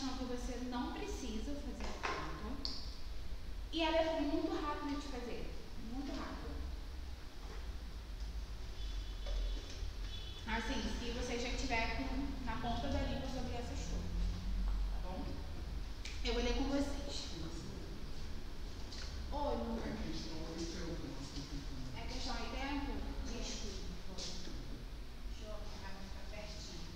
questão que você não precisa fazer tanto. E ela é muito rápida de fazer. Muito rápida. Assim, se você já tiver na ponta da língua sobre essas coisas. Tá bom? Eu vou ler com vocês. Oi, amor. É questão de tempo? Desculpa. Deixa eu ficar pertinho.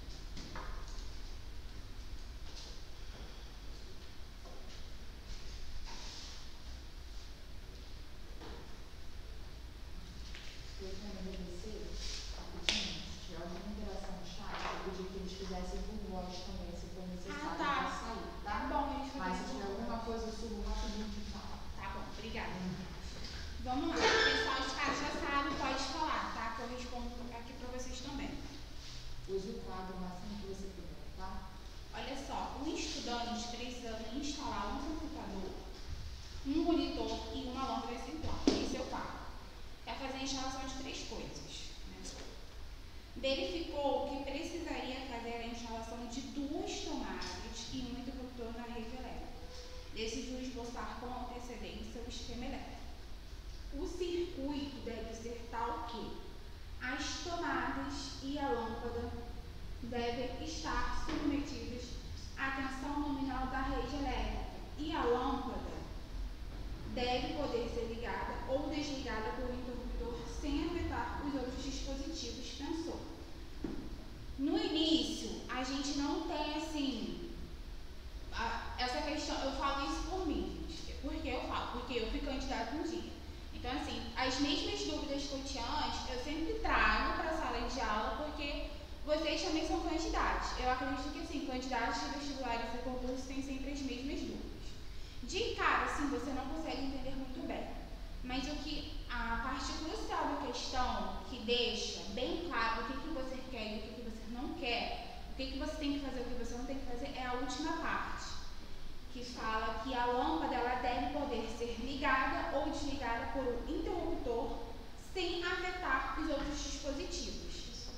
Eu quero agradecer, rapidinho, se tiver alguma interação no chat, eu pedi que eles fizessem por voz também, se for necessário para sair, tá? Tá bom, mas se tiver alguma coisa, eu subo rapidinho de fala. Tá bom, obrigada. Vamos lá, o pessoal de casa já sabe, pode falar, tá? Que eu respondo aqui para vocês também. Use o quadro o máximo que você puder, tá? Olha só, um estudante precisa instalar um computador, um monitor e uma lâmpada exemplar. Esse é o quadro. É fazer a instalação de 3 coisas. Né? Verificou que precisaria fazer a instalação de 2 tomadas e um interruptor na rede elétrica. Decidiu esboçar com antecedência o esquema elétrico. O circuito deve ser tal que as tomadas e a lâmpada devem estar submetidas à tensão nominal da rede elétrica e a lâmpada deve poder ser ligada ou desligada por um interruptor sem afetar os outros dispositivos tensor. No início, a gente não tem assim, essa questão, eu falo isso por mim, gente. Por que eu falo? Porque eu fui candidata um dia. Então, assim, as mesmas dúvidas que eu tinha antes, eu sempre trago para a sala de aula, porque vocês também são candidatos. Eu acredito que, assim, candidatos de vestibulares e concursos têm sempre as mesmas dúvidas. De cara, assim, você não consegue entender muito bem. Mas a parte crucial da questão, que deixa bem claro o que você quer e o que você não quer, o que você tem que fazer e o que você não tem que fazer, é a última parte, que fala que a lâmpada ela deve poder ser ligada ou desligada por um interruptor sem afetar os outros dispositivos.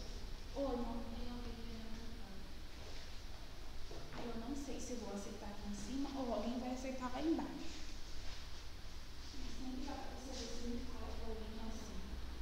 Eu não sei se vou aceitar aqui em cima ou alguém vai aceitar lá embaixo. Sempre dá para perceber se me fala para alguém lá assim.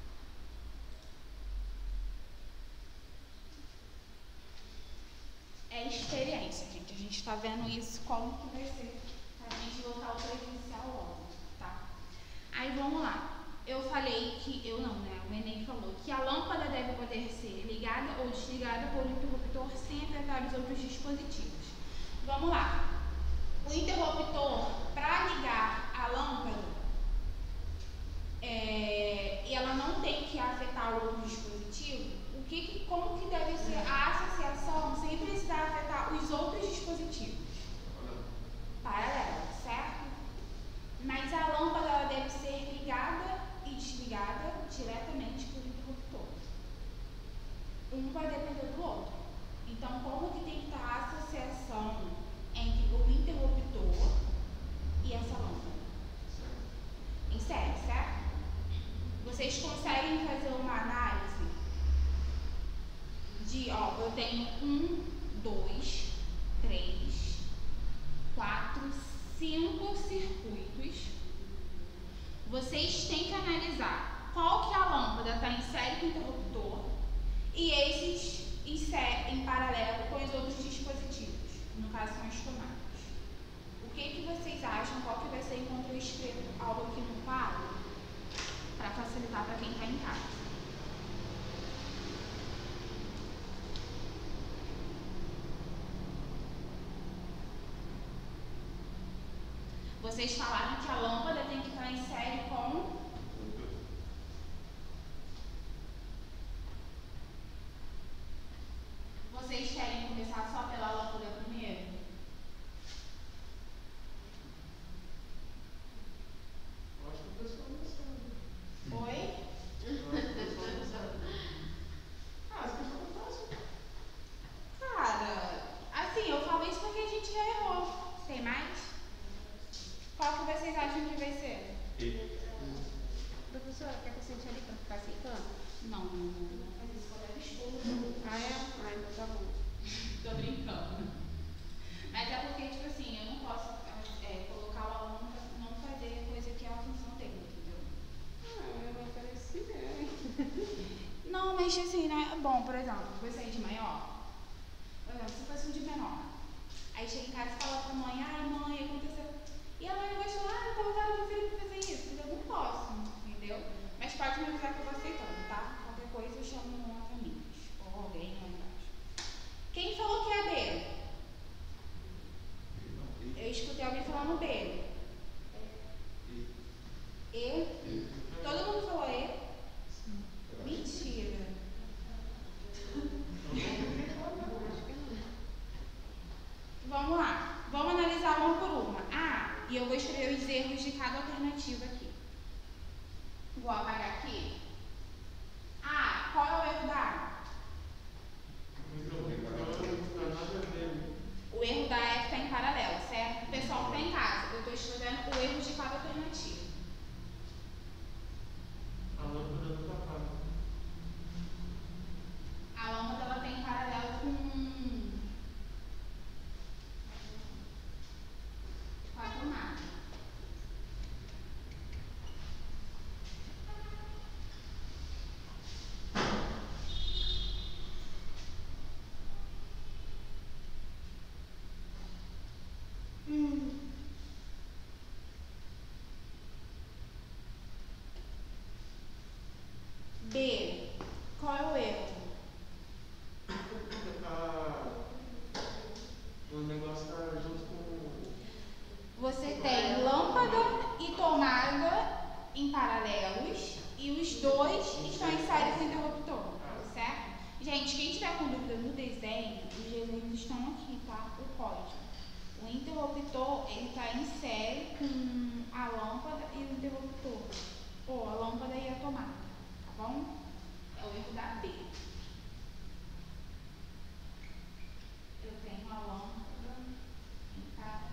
É experiência, gente. A gente está vendo isso como que vai ser para a gente voltar ao presencial logo, tá? Aí vamos lá. Eu falei que, o Enem falou que a lâmpada deve poder ser ligada ou desligada por um interruptor sem afetar os outros dispositivos. Vamos lá. O interruptor, para ligar a lâmpada, e ela não tem que afetar o outro dispositivo, como que deve ser a associação sem precisar afetar os outros dispositivos? Paralela, certo? Mas a lâmpada ela deve ser ligada e desligada diretamente por interruptor. Um vai depender do outro. Então, como que tem que estar a associação entre o interruptor e essa lâmpada? Em série, certo? Vocês conseguem fazer uma análise de, eu tenho 1, 2, 3, 4, 5 circuitos. Vocês têm que analisar qual que a lâmpada está em série com o interruptor e esses em paralelo com os outros dispositivos, no caso são as tomadas. O que vocês acham? Qual que vai ser enquanto eu escrevo algo aqui no quadro para facilitar para quem está em casa? Vocês falaram que a lâmpada tem que estar em série com... Vocês querem começar só pela lâmpada primeiro? Eu acho que o pessoal não sabe. Oi? Eu acho que o pessoal não sabe. As pessoas não fazem. Cara, assim, eu falo isso porque a gente já errou. Tem mais? Qual que vocês acham que vai ser? E. ajuste assim, né? Bom, por exemplo, você é de maior. Por exemplo, se fosse um de menor. Aí chega em casa e fala pra mãe, ai mãe, aconteceu. E a mãe gostou, eu tava usando meu filho pra fazer isso. Eu não posso, entendeu? Mas pode me avisar que eu vou aceitando, tá? Qualquer coisa eu chamo umas amigas. Ou alguém lá embaixo. Quem falou que é B? Eu escutei alguém falando B. E? Todo mundo falou E? Mentira. Vamos lá. Vamos analisar uma por uma. E eu vou escrever os erros de cada alternativa aqui. Vou apagar aqui. Qual é o erro da A? O erro da A é que está em paralelo, certo? O pessoal que está em casa, eu estou escrevendo o erro de cada alternativa. A lâmpada não está paga. A lâmpada ela tem em paralelo com a tomada. B. Qual é o erro? O negócio está junto com... Você tem lâmpada e tomada em paralelos e os dois estão em série com o interruptor, certo? Gente, quem tiver com dúvida no desenho, os desenhos estão aqui, tá? O código. O interruptor, ele está em série com a lâmpada e o interruptor. Ou a lâmpada e a tomada, tá bom? É o erro da B. Eu tenho a lâmpada em cada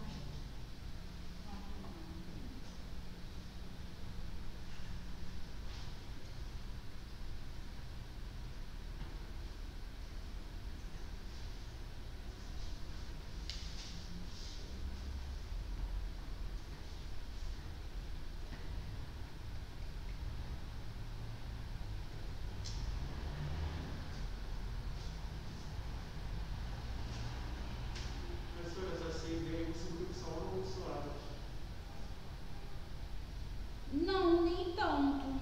Não, nem tanto.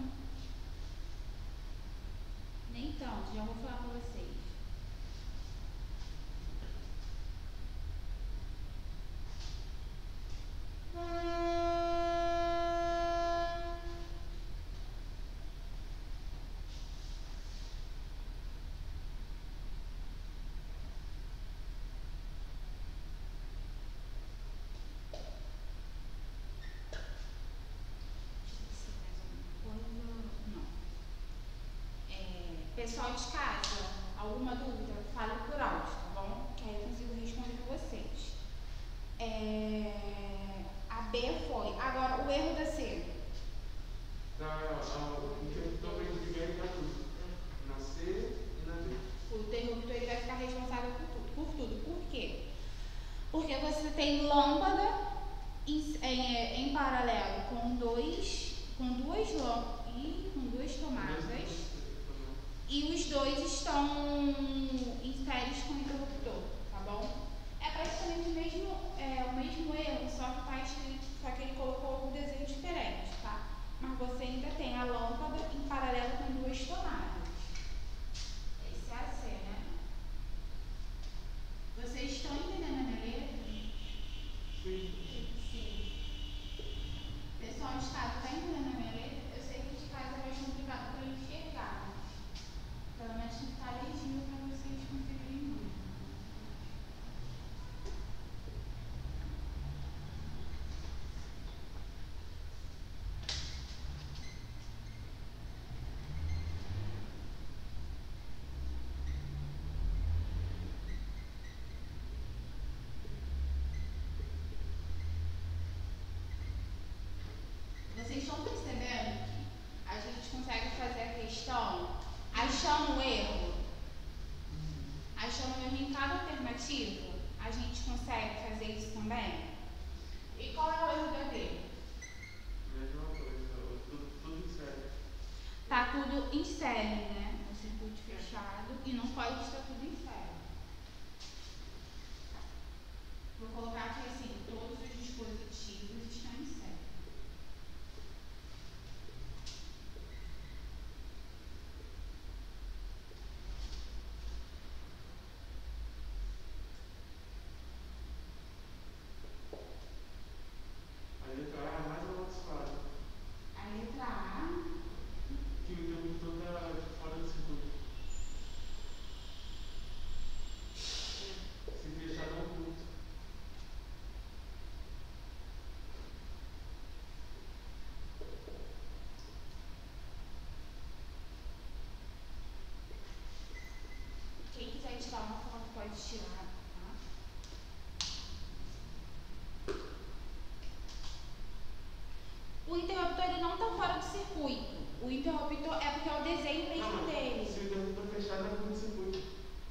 Nem tanto, já vou falar para vocês. Pessoal de casa, alguma dúvida? Fale por áudio, tá bom? Que aí eu consigo responder para vocês. A B foi. Agora, o erro da C. O interruptor vem de ganho para tudo. Na C e na D. O interruptor ele vai ficar responsável por tudo. Por quê? Porque você tem lâmpada em paralelo com duas lâmpadas e com duas tomadas. E os dois estão em séries com o interruptor, tá bom? É praticamente o mesmo erro, só que tá escrito, só que ele colocou um desenho diferente, tá? Mas você ainda tem a lâmpada em paralelo com duas tomadas. Esse é a C, né? Vocês estão entendendo a minha letra? Sim. Pessoal de casa, tá entendendo a minha letra? Eu sei que de casa é mais complicado para enxergar. Pelo menos tem que estar legível para vocês conseguirem ver. Vocês estão percebendo que a gente consegue fazer a questão achando o erro? Achando o erro em cada alternativa? A gente consegue fazer isso também? E qual é o erro da D? Mesma coisa, tudo em série. Tá tudo em série, né? O circuito fechado e não pode estar tudo em série. Vou colocar aqui assim, todos os dispositivos estão em série. A letra A é mais amaldiçoada. A letra A, Que o interruptor está fora do circuito. Se fechar, não oculto. quem quiser tirar uma foto pode tirar, tá? O interruptor ele não está fora do circuito. O interruptor é porque é o desenho mesmo dele. Se o interruptor fechar, está fora do circuito.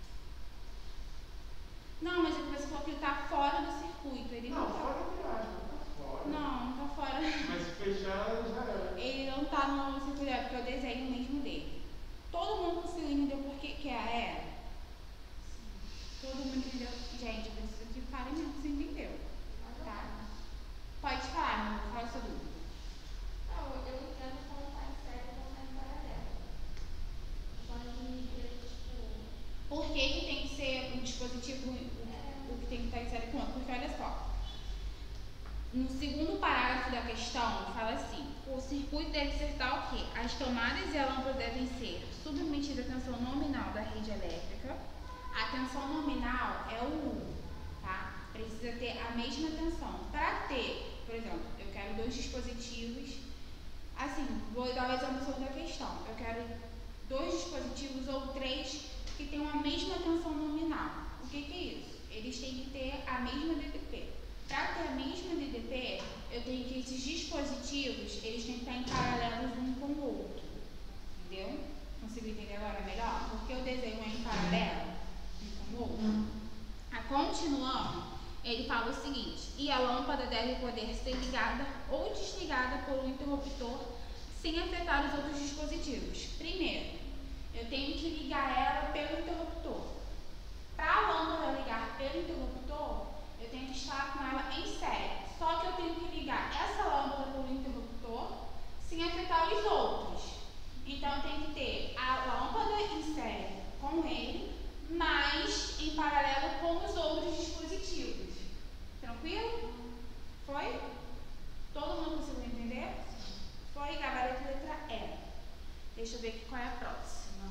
Não, mas é que você falou que ele está fora do circuito. Ele não tá. Fora de viagem, não está fora. Não está fora. Mas se fechar, já era. Ele não está no circuito, é porque é o desenho mesmo dele. Todo mundo conseguiu entender por que é a era? Todo mundo entendeu? Gente, eu preciso que falem mesmo que você entendeu. Tá? Pode falar, meu amor, fala sua dúvida. Não, eu entendo como tá em série e como tá em paralelo. Só que, tipo... Por que tem que ser um dispositivo, o que tem que estar em série com outro? Porque olha só. No segundo parágrafo da questão, fala assim: o circuito deve ser tal que as tomadas e a lâmpada devem ser submetidas à tensão nominal da rede elétrica. A tensão nominal é o 1, tá? Precisa ter a mesma tensão. Para ter, por exemplo, eu quero 2 dispositivos. Assim, vou dar o exemplo sobre a questão. Eu quero 2 dispositivos ou 3 que tenham a mesma tensão nominal. O que é isso? Eles têm que ter a mesma DDP. Para ter a mesma DDP, eu tenho que esses dispositivos, eles têm que estar em paralelo um com o outro. Entendeu? Conseguiu entender agora melhor? Porque o desenho é em paralelo um com o outro. Continuando, ele fala o seguinte: e a lâmpada deve poder ser ligada ou desligada por um interruptor sem afetar os outros dispositivos. Primeiro, eu tenho que ligar ela pelo interruptor. Para a lâmpada ligar pelo interruptor, eu tenho que estar com ela em série. Só que eu tenho que ligar essa lâmpada pelo interruptor sem afetar os outros. Então, eu tenho que ter a lâmpada em série com ele, mas em paralelo com os outros dispositivos. Tranquilo? Foi? Todo mundo conseguiu entender? Foi? Gabarito letra E. Deixa eu ver aqui qual é a próxima.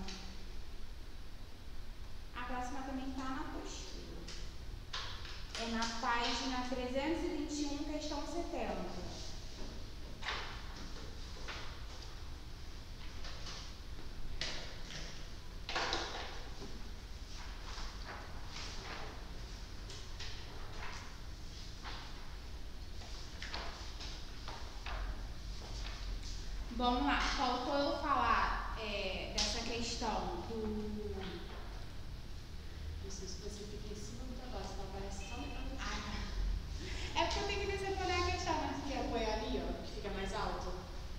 A próxima também está na apostila. É na página 321, questão 70. Vamos lá, faltou eu falar dessa questão do... Você especifica em cima do negócio, não aparece só no canto. É porque eu tenho que descer para a questão, né? Quer apoiar ali, ó, que fica mais alto?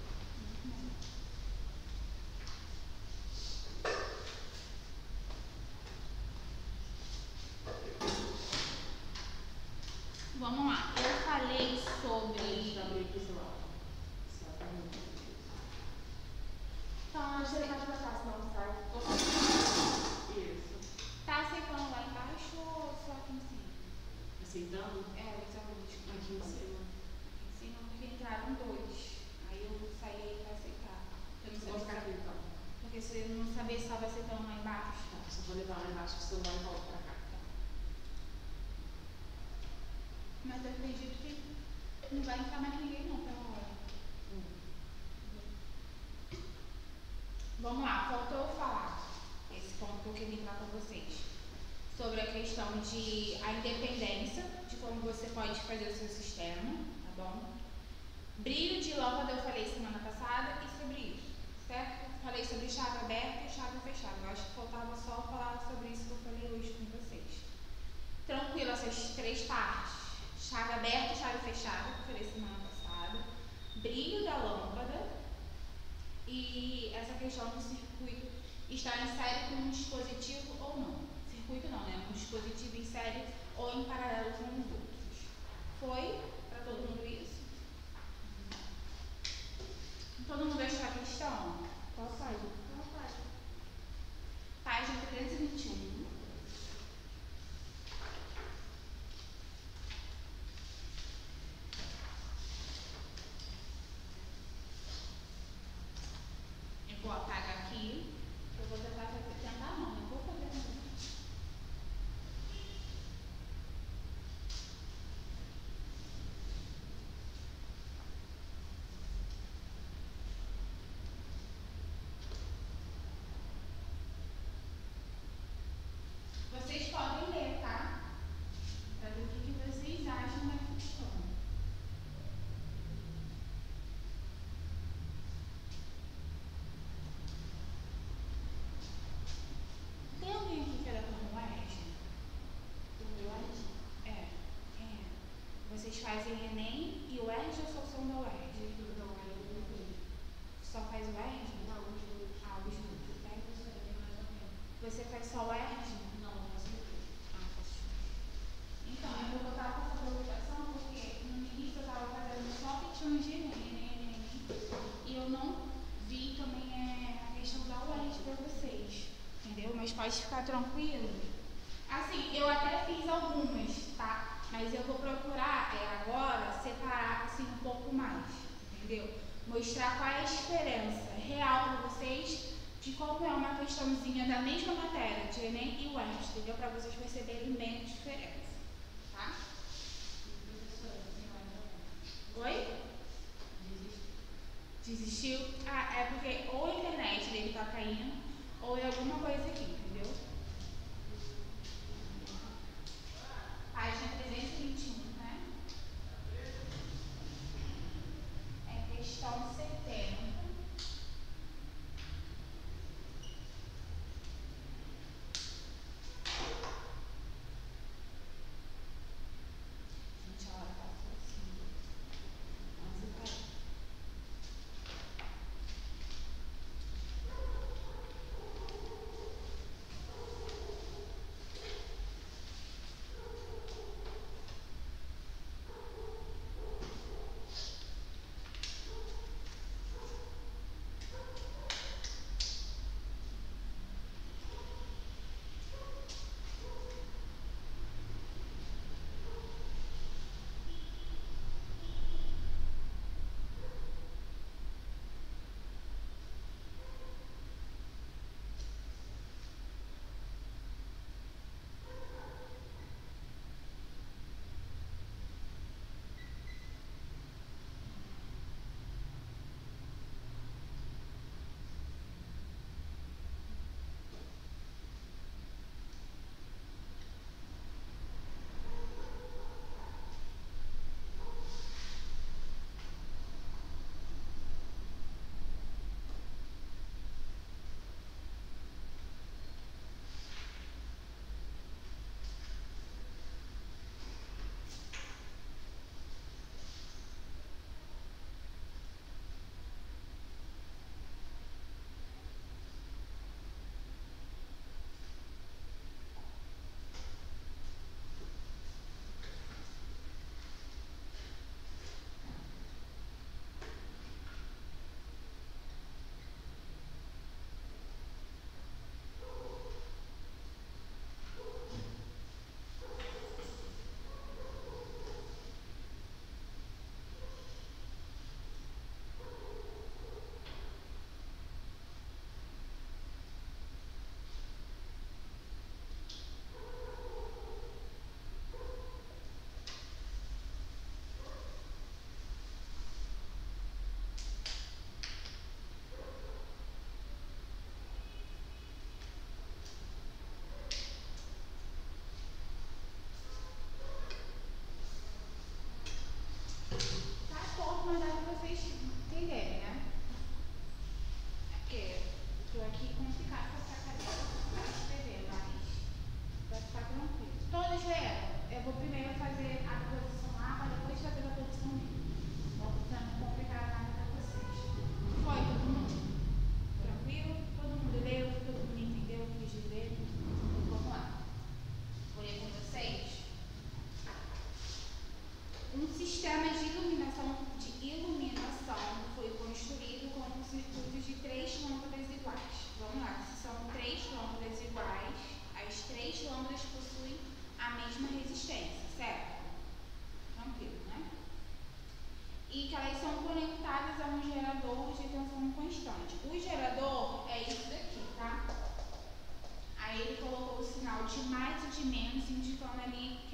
Vamos lá, eu falei sobre... Então, acho que ele vai pra cá, senão sai. Isso. Tá aceitando lá embaixo ou só aqui em cima? Aceitando? Os alunos Aqui em cima. Aqui em cima, porque entraram 2. Aí eu saí aí para aceitar. Eu não Vou sei ficar aqui então. porque se eu não saber se estava aceitando lá embaixo. Tá, só vou levar lá embaixo o celular e volto pra cá. Mas eu acredito que não vai entrar mais ninguém não pela hora. Vamos lá, faltou eu falar esse ponto que eu queria falar com vocês. Sobre a questão de a independência, de como você pode fazer o seu sistema, tá bom? Brilho de lâmpada eu falei semana passada e sobre isso, certo? Falei sobre chave aberta e chave fechada. Eu acho que faltava só falar sobre isso que eu falei hoje com vocês. Tranquilo, essas 3 partes. Chave aberta e chave fechada, que eu falei semana passada. Brilho da lâmpada. E essa questão do circuito está em série com um dispositivo ou não. Circuito não, né? Um dispositivo em série ou em paralelo com os outros. Foi para todo mundo isso? Todo mundo achou a questão? Qual página? Página 321. Eu vou apagar aqui. Eu vou tentar não, eu vou fazer também. Vocês podem ler, tá? Para ver o que vocês acham da questão. Tem alguém aqui que era como UERJ? É. Vocês fazem Enem e UERJ ou só são da UERJ? Só faz UERJ? Não, os dois. Ah, os dois. Você faz só UERJ? Não, não faço dois. Ah, faz os dois. Então, eu vou botar com essa preocupação porque no início eu estava fazendo só questões de Enem, e eu não vi também a questão da UERJ para vocês, entendeu? Mas pode ficar tranquilo. Assim, eu até fiz algumas, tá? Mas eu vou procurar agora separar assim um pouco mais, entendeu? Mostrar qual é a diferença real para vocês de como é uma questãozinha da mesma matéria, de Enem e UERJ, entendeu? Para vocês perceberem bem a diferença, tá? Oi? Desistiu? Ah, é porque ou a internet dele tá caindo, ou é alguma coisa aqui, entendeu? Página 321, né? É questão 70. Gente, a hora passou assim. 11h40.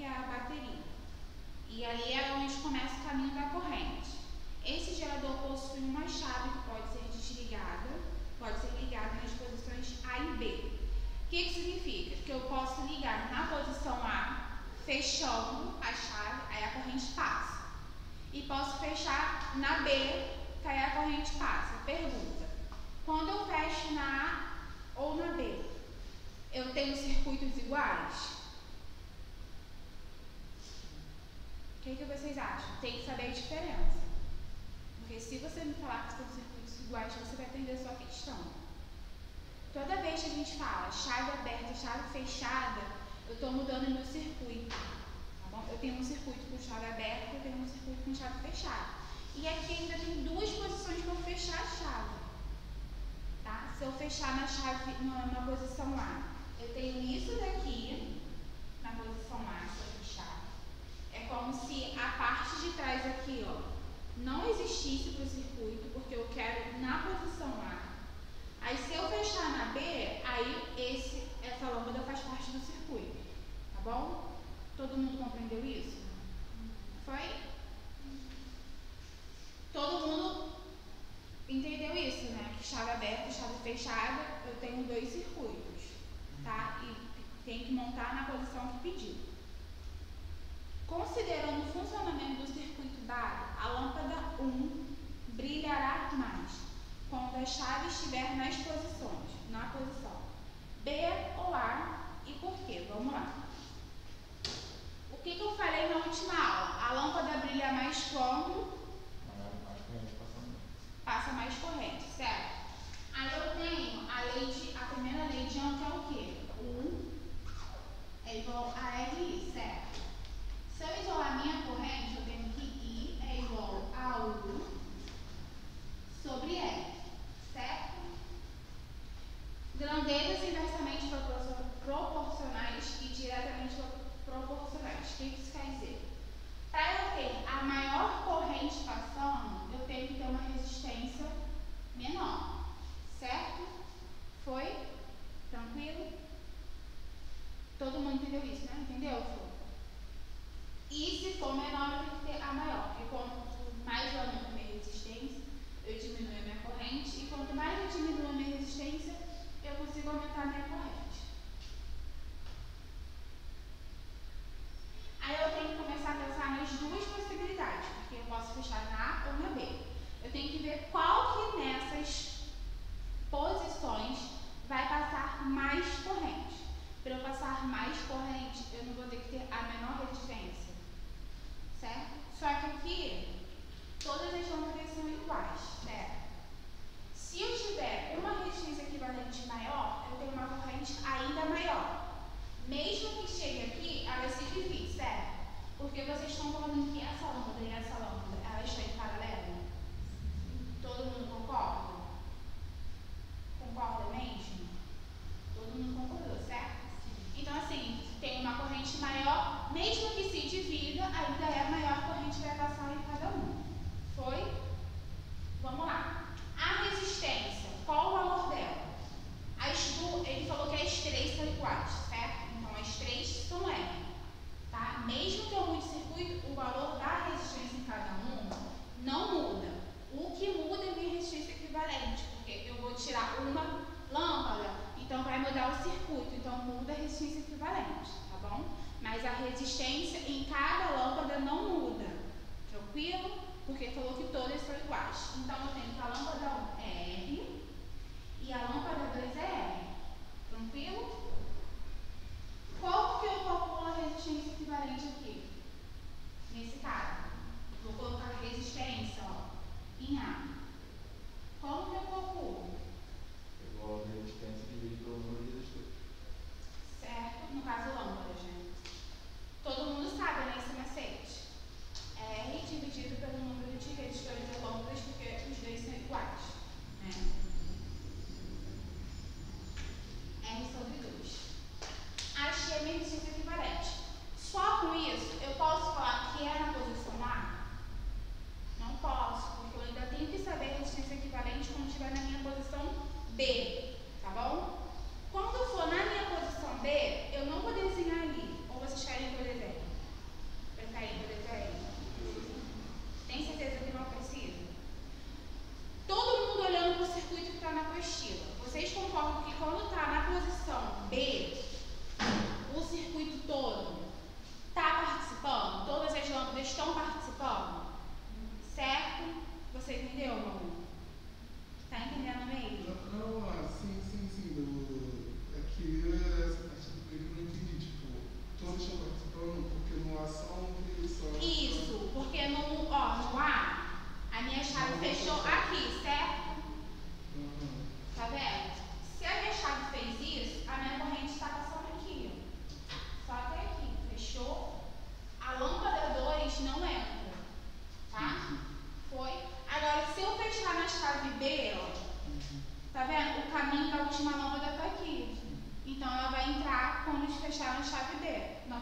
que é a bateria. E ali é onde começa o caminho da corrente. Esse gerador possui uma chave que pode ser desligada, pode ser ligada nas posições A e B. O que significa? Que eu posso ligar na posição A, fechando a chave, aí a corrente passa. E posso fechar na B, que aí a corrente passa. Pergunta: quando eu fecho na A ou na B, eu tenho circuitos iguais? O que vocês acham? Tem que saber a diferença. Porque se você me falar que são circuitos iguais, você vai perder a sua questão. Toda vez que a gente fala chave aberta, chave fechada, eu estou mudando o meu circuito. Tá bom? Eu tenho um circuito com chave aberta, eu tenho um circuito com chave fechada. E aqui ainda tem duas posições para eu fechar a chave. Tá? Se eu fechar na chave na posição A, eu tenho isso daqui na posição A, se eu fechar. É como se a parte de trás aqui, ó, não existisse para o circuito, porque eu quero na posição A. Aí se eu fechar na B, aí essa lâmpada faz parte do circuito. Tá bom? Todo mundo compreendeu isso? Foi? Todo mundo entendeu isso, né? Que chave aberta e chave fechada, eu tenho dois circuitos, tá? E tem que montar na posição que pediu. Considerando o funcionamento do circuito dado, a lâmpada 1 brilhará mais quando a chave estiver na posição B ou A. E por quê? Vamos lá. O que eu falei na última aula? A lâmpada brilha mais quando passa mais corrente, certo? Aí eu tenho a primeira lei de Ohm, que é o quê? U é igual a RI, certo? Se eu isolar a minha corrente, eu tenho que I é igual a U sobre R, certo? Grandezas inversamente proporcionais e diretamente proporcionais. O que isso quer dizer? Para eu ter a maior corrente passando, eu tenho que ter uma resistência menor, certo? Foi? Tranquilo? Todo mundo entendeu isso, né? Entendeu, Flor? E se for menor, eu tenho que ter a maior, porque quanto mais eu aumento a minha resistência, eu diminuo a minha corrente, e quanto mais eu diminuo a minha resistência, eu consigo aumentar a minha corrente. Aí eu tenho que começar a pensar nas duas possibilidades, porque eu posso fechar na A ou na B. Eu tenho que ver qual que nessas posições vai passar mais corrente. Para eu passar mais corrente, eu não vou ter que ter a menor resistência, certo? Só que aqui, todas as lâmpadas são iguais, certo? Se eu tiver uma resistência equivalente maior, eu tenho uma corrente ainda maior. Mesmo que chegue aqui, ela se divide, certo? Porque vocês estão falando que essa lâmpada e essa lâmpada, elas estão em paralelo? Todo mundo concorda? Concorda mesmo? Todo mundo concordou, certo? Então, assim, tem uma corrente maior, mesmo que se divida, ainda é a maior corrente que vai passar em cada um. Foi? Vamos lá. A resistência, qual o valor dela? Ele falou que as três são iguais, certo? Então, as três são R. Tá? Mesmo que eu mude circuito, o valor da resistência em cada um não muda. O que muda é a minha resistência equivalente, porque eu vou tirar uma lâmpada, então vai mudar o circuito, então muda a resistência equivalente, tá bom? Mas a resistência em cada lâmpada não muda, tranquilo? Porque falou que todas são iguais. Então eu tenho que a lâmpada 1 é R e a lâmpada 2 é R, tranquilo? Como que eu calculo a resistência equivalente aqui? Nesse caso, vou colocar a resistência, ó, em A. Como que eu calculo? Igual a resistência dividido pelo número de resistores. Certo? No caso, lâmpadas, né? Todo mundo sabe, né, esse macete? R dividido pelo número de resistores e lâmpadas, porque os dois são iguais, né?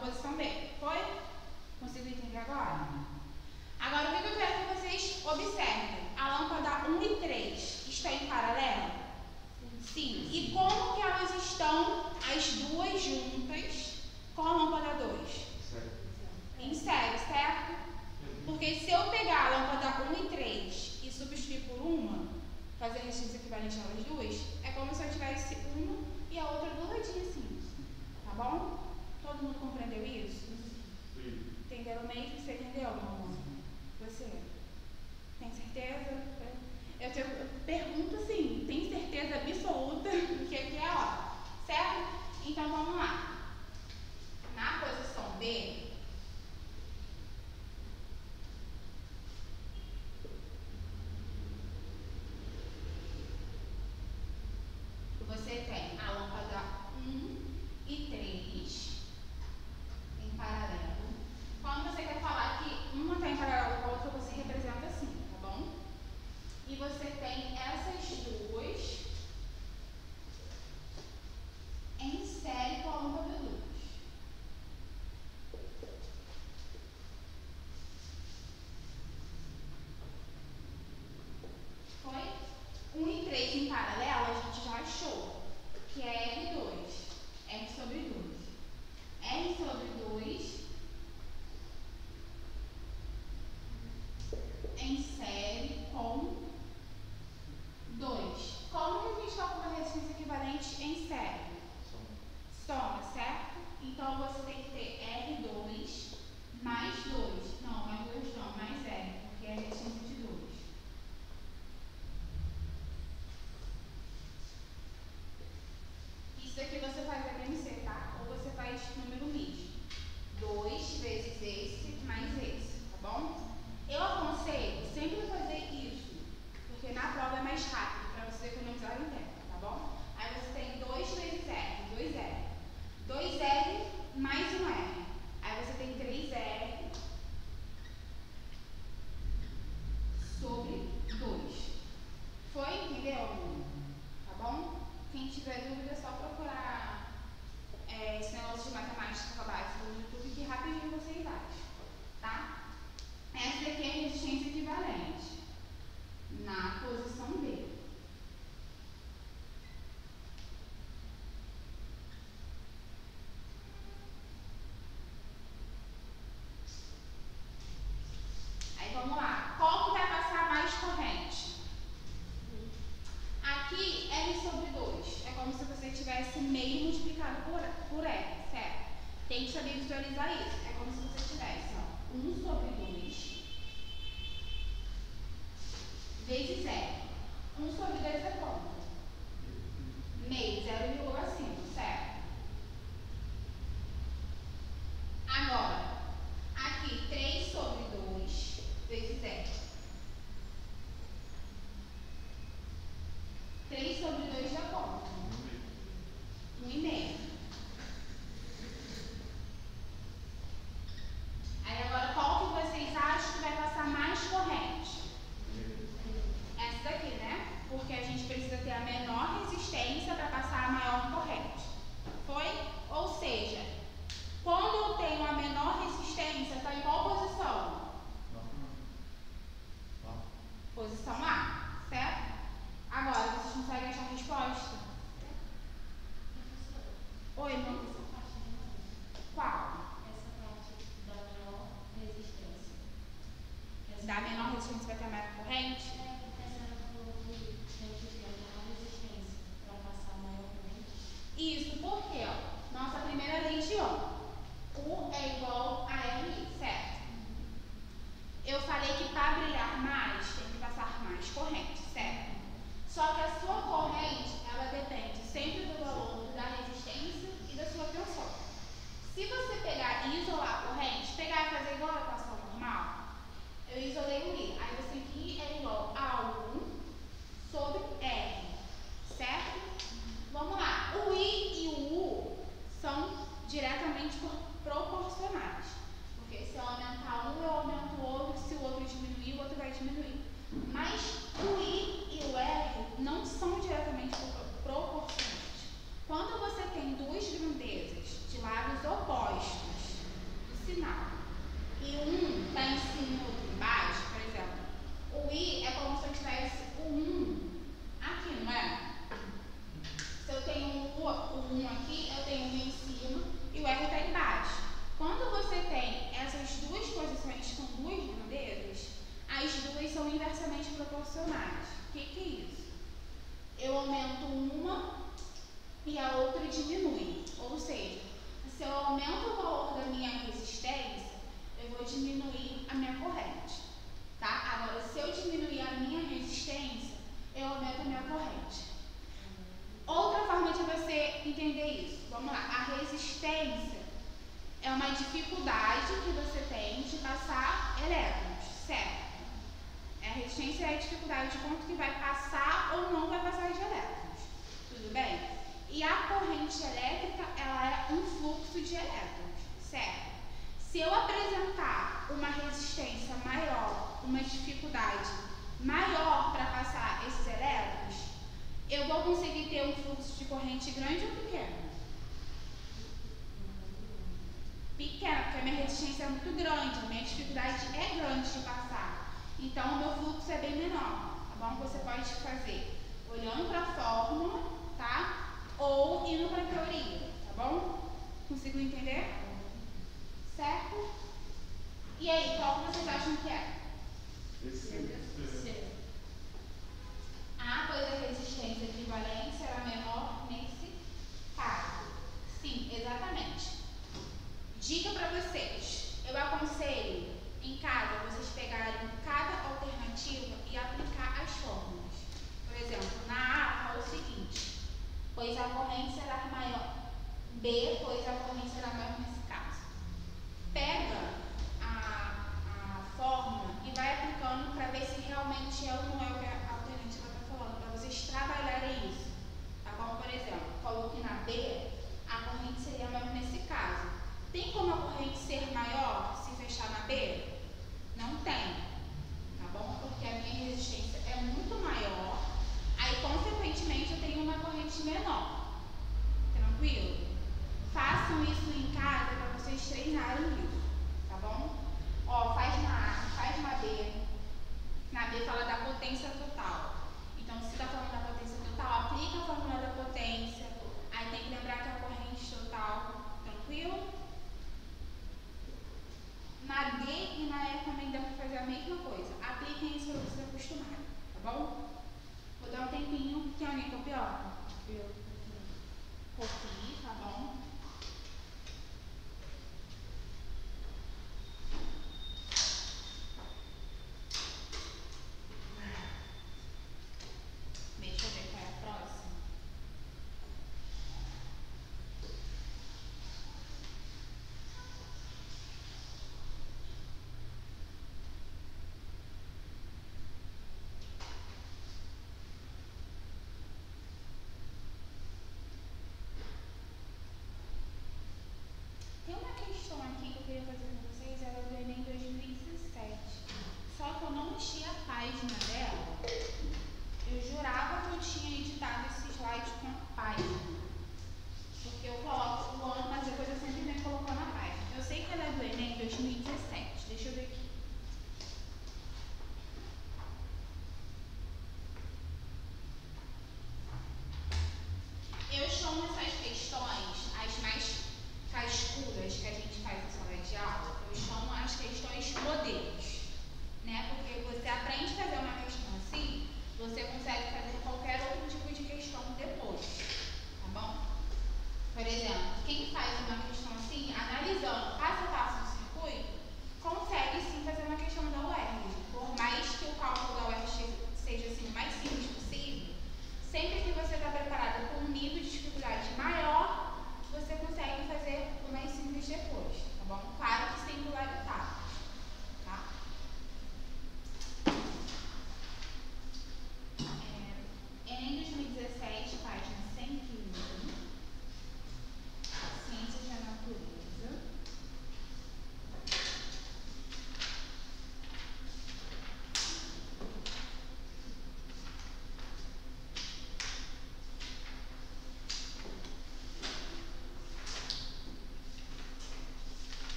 posição B. Foi? Conseguiu entender agora? Agora, o que eu quero que vocês observem? A lâmpada 1 e 3 estão em paralelo? Sim. E como que elas estão, as duas juntas, com a lâmpada 2? Em série, certo? Porque se eu pegar a lâmpada 1 e 3 e substituir por uma, fazer a resistência equivalente a elas duas, é como se eu tivesse uma e a outra do ladinho assim. Tá bom? Todo mundo compreendeu isso? Sim. Entenderam mesmo? Você entendeu, meu amor? Você? Tem certeza? Eu pergunto assim, tem certeza absoluta que aqui é ó, certo? Então vamos lá. Na posição B, você tem a lâmpada 1 e 3 em paralelo. Quando você quer falar que uma está em paralelo com a outra, você representa assim, tá bom? E você tem essas duas em série com a lâmpada 2. Foi? 1 e 3 em paralelo, a gente já achou que é R2, R sobre 2. R sobre 2 em série com 2. Como que a gente calcula a resistência equivalente em série? Soma, certo? Então você tem que ter R2 mais 2. Não, mais 2 não, mais R, porque é a resistência de 2. Isso aqui você faz MMC, tá? Ou você faz número misto. 2 vezes esse mais esse, tá bom? Eu aconselho sempre fazer isso, porque na prova é mais rápido, para você economizar o tempo, tá bom? Aí você tem 2 vezes R, 2R. 2R mais 1R. Aí você tem 3R sobre 2. Foi? Entendeu? Tá bom? Quem tiver dúvida é só procurar esse negócio de matemática básica no YouTube que rapidinho vocês acham, tá? Essa aqui é a resistência equivalente na posição B. Aí vamos lá. Qual que vai passar mais corrente? Aqui, R sobre 2. É como se você tivesse meio multiplicado por R, certo? Tem que saber visualizar isso. É como se você tivesse 1 sobre 2 vezes R. 1 sobre 2 é quanto? Meio, 0,5, certo? Agora, aqui, 3 sobre 2 vezes R. 3 sobre 2 dá quanto? 1,5. Aí agora, qual que vocês acham que vai passar mais corrente? Essa daqui, né? Porque a gente precisa ter a menor resistência para passar a maior corrente. Foi? Ou seja, quando eu tenho a menor resistência, está em qual posição? Posição A, certo? Agora, vocês conseguem achar a resposta? Oi, irmão. Qual? Essa parte da menor resistência. Da menor resistência vai ter a maior corrente? Essa era o que tem que ter a menor resistência para passar a maior corrente. Isso, porque, ó, nossa primeira lei de Ohm. U é igual a RI, certo? Eu falei que para brilhar mais, tem que passar mais corrente, certo? Só que a sua corrente, ela depende sempre do valor da resistência e da sua tensão. Se você pegar e isolar a corrente, pegar e fazer igual a equação normal, eu isolei o I. Aí você tem que I é igual a 1 sobre R, certo? Vamos lá. O I e diminui. Ou seja, se eu aumento o valor da minha resistência, eu vou diminuir a minha corrente. Tá? Agora, se eu diminuir a minha resistência, eu aumento a minha corrente. Outra forma de você entender isso, vamos lá, a resistência é uma dificuldade que você tem de passar elétrons, certo? A resistência é a dificuldade de quanto que vai passar ou não vai passar de elétrons, tudo bem? E a corrente elétrica, ela é um fluxo de elétrons, certo? Se eu apresentar uma resistência maior, uma dificuldade maior para passar esses elétrons, eu vou conseguir ter um fluxo de corrente grande ou pequeno? Pequeno, porque a minha resistência é muito grande, a minha dificuldade é grande de passar. Então, o meu fluxo é bem menor, tá bom? Você pode fazer olhando para a fórmula, tá? Ou indo para a teoria, tá bom? Conseguiu entender? Certo? E aí, qual que vocês acham que é? C. Ah, pois a resistência de valência era menor nesse caso. Sim, exatamente. Dica para vocês. Eu aconselho em casa vocês pegarem cada alternativa e aplicar as fórmulas. Por exemplo, na A fala o seguinte: pois a corrente será maior. B, pois a corrente será maior nesse caso. Pega a fórmula e vai aplicando para ver se realmente é ou não é o que a alternativa está falando, para vocês trabalharem isso. Tá bom? Por exemplo, falou que na B a corrente seria maior nesse caso. Tem como a corrente ser maior se fechar na B? Não tem. Tá bom? Porque a minha resistência é muito maior, aí consequentemente eu tenho uma corrente menor. Tranquilo? Façam isso em casa para vocês treinarem isso, tá bom? Ó, faz na A, faz na B. Na B fala da potência total. Então, se está falando da potência total, aplica a fórmula da potência. Aí tem que lembrar que é a corrente total. Tranquilo? Na D e na E também dá para fazer a mesma coisa. Apliquem isso para vocês acostumarem, tá bom? Vou dar um tempinho. Tem alguém copiou? Copie, tá bom? Deixa eu ver qual é a próxima. Tem uma questão aqui que eu queria fazer com vocês, ela é do Enem 2017. Só que eu não achei a página dela. Eu jurava que eu tinha editado esse slide com a página. Porque eu coloco o ano, mas depois eu sempre venho colocando a página. Eu sei que ela é do Enem 2017. Deixa eu ver aqui. Eu chamo essas questões, as mais cascudas que a gente faz em sala de aula, eu chamo as questões modelos, né? Porque você aprende a fazer uma questão assim, você consegue fazer qualquer outro tipo de questão depois, tá bom? Por exemplo, quem faz uma questão assim, analisando passo a passo do circuito, consegue sim fazer uma questão da UERJ. Por mais que o cálculo da UERJ seja assim, o mais simples possível, sempre que você está preparado com um nível de dificuldade maior, você consegue fazer o mais simples depois, tá bom? Claro que sem pular etapas, tá? Enem 2017, página 115.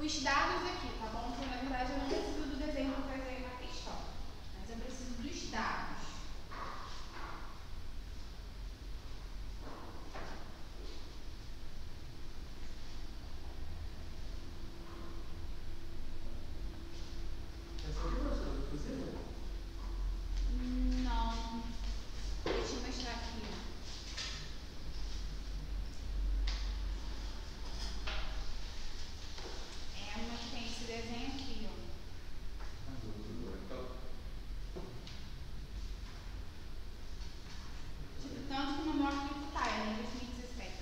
Os dados aqui, tá bom? Porque na verdade eu não preciso do desenho para fazer a questão, mas eu preciso dos dados. Essa aqui, professora, vai fazer? Não. Deixa eu mostrar aqui. É uma que tem esse desenho aqui, ó. Tipo, tanto que não mostra o que tá, é em 2017.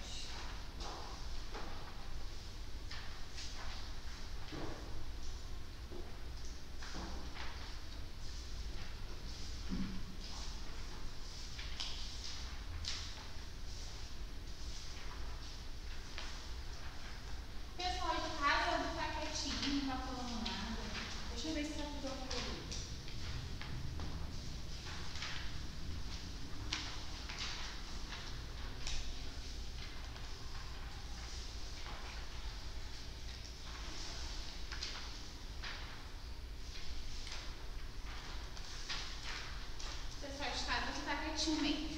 Pessoal de casa tá quietinho, não tá falando nada. Deixa eu ver se tá tudo ok. Pessoal de casa tá quietinho mesmo.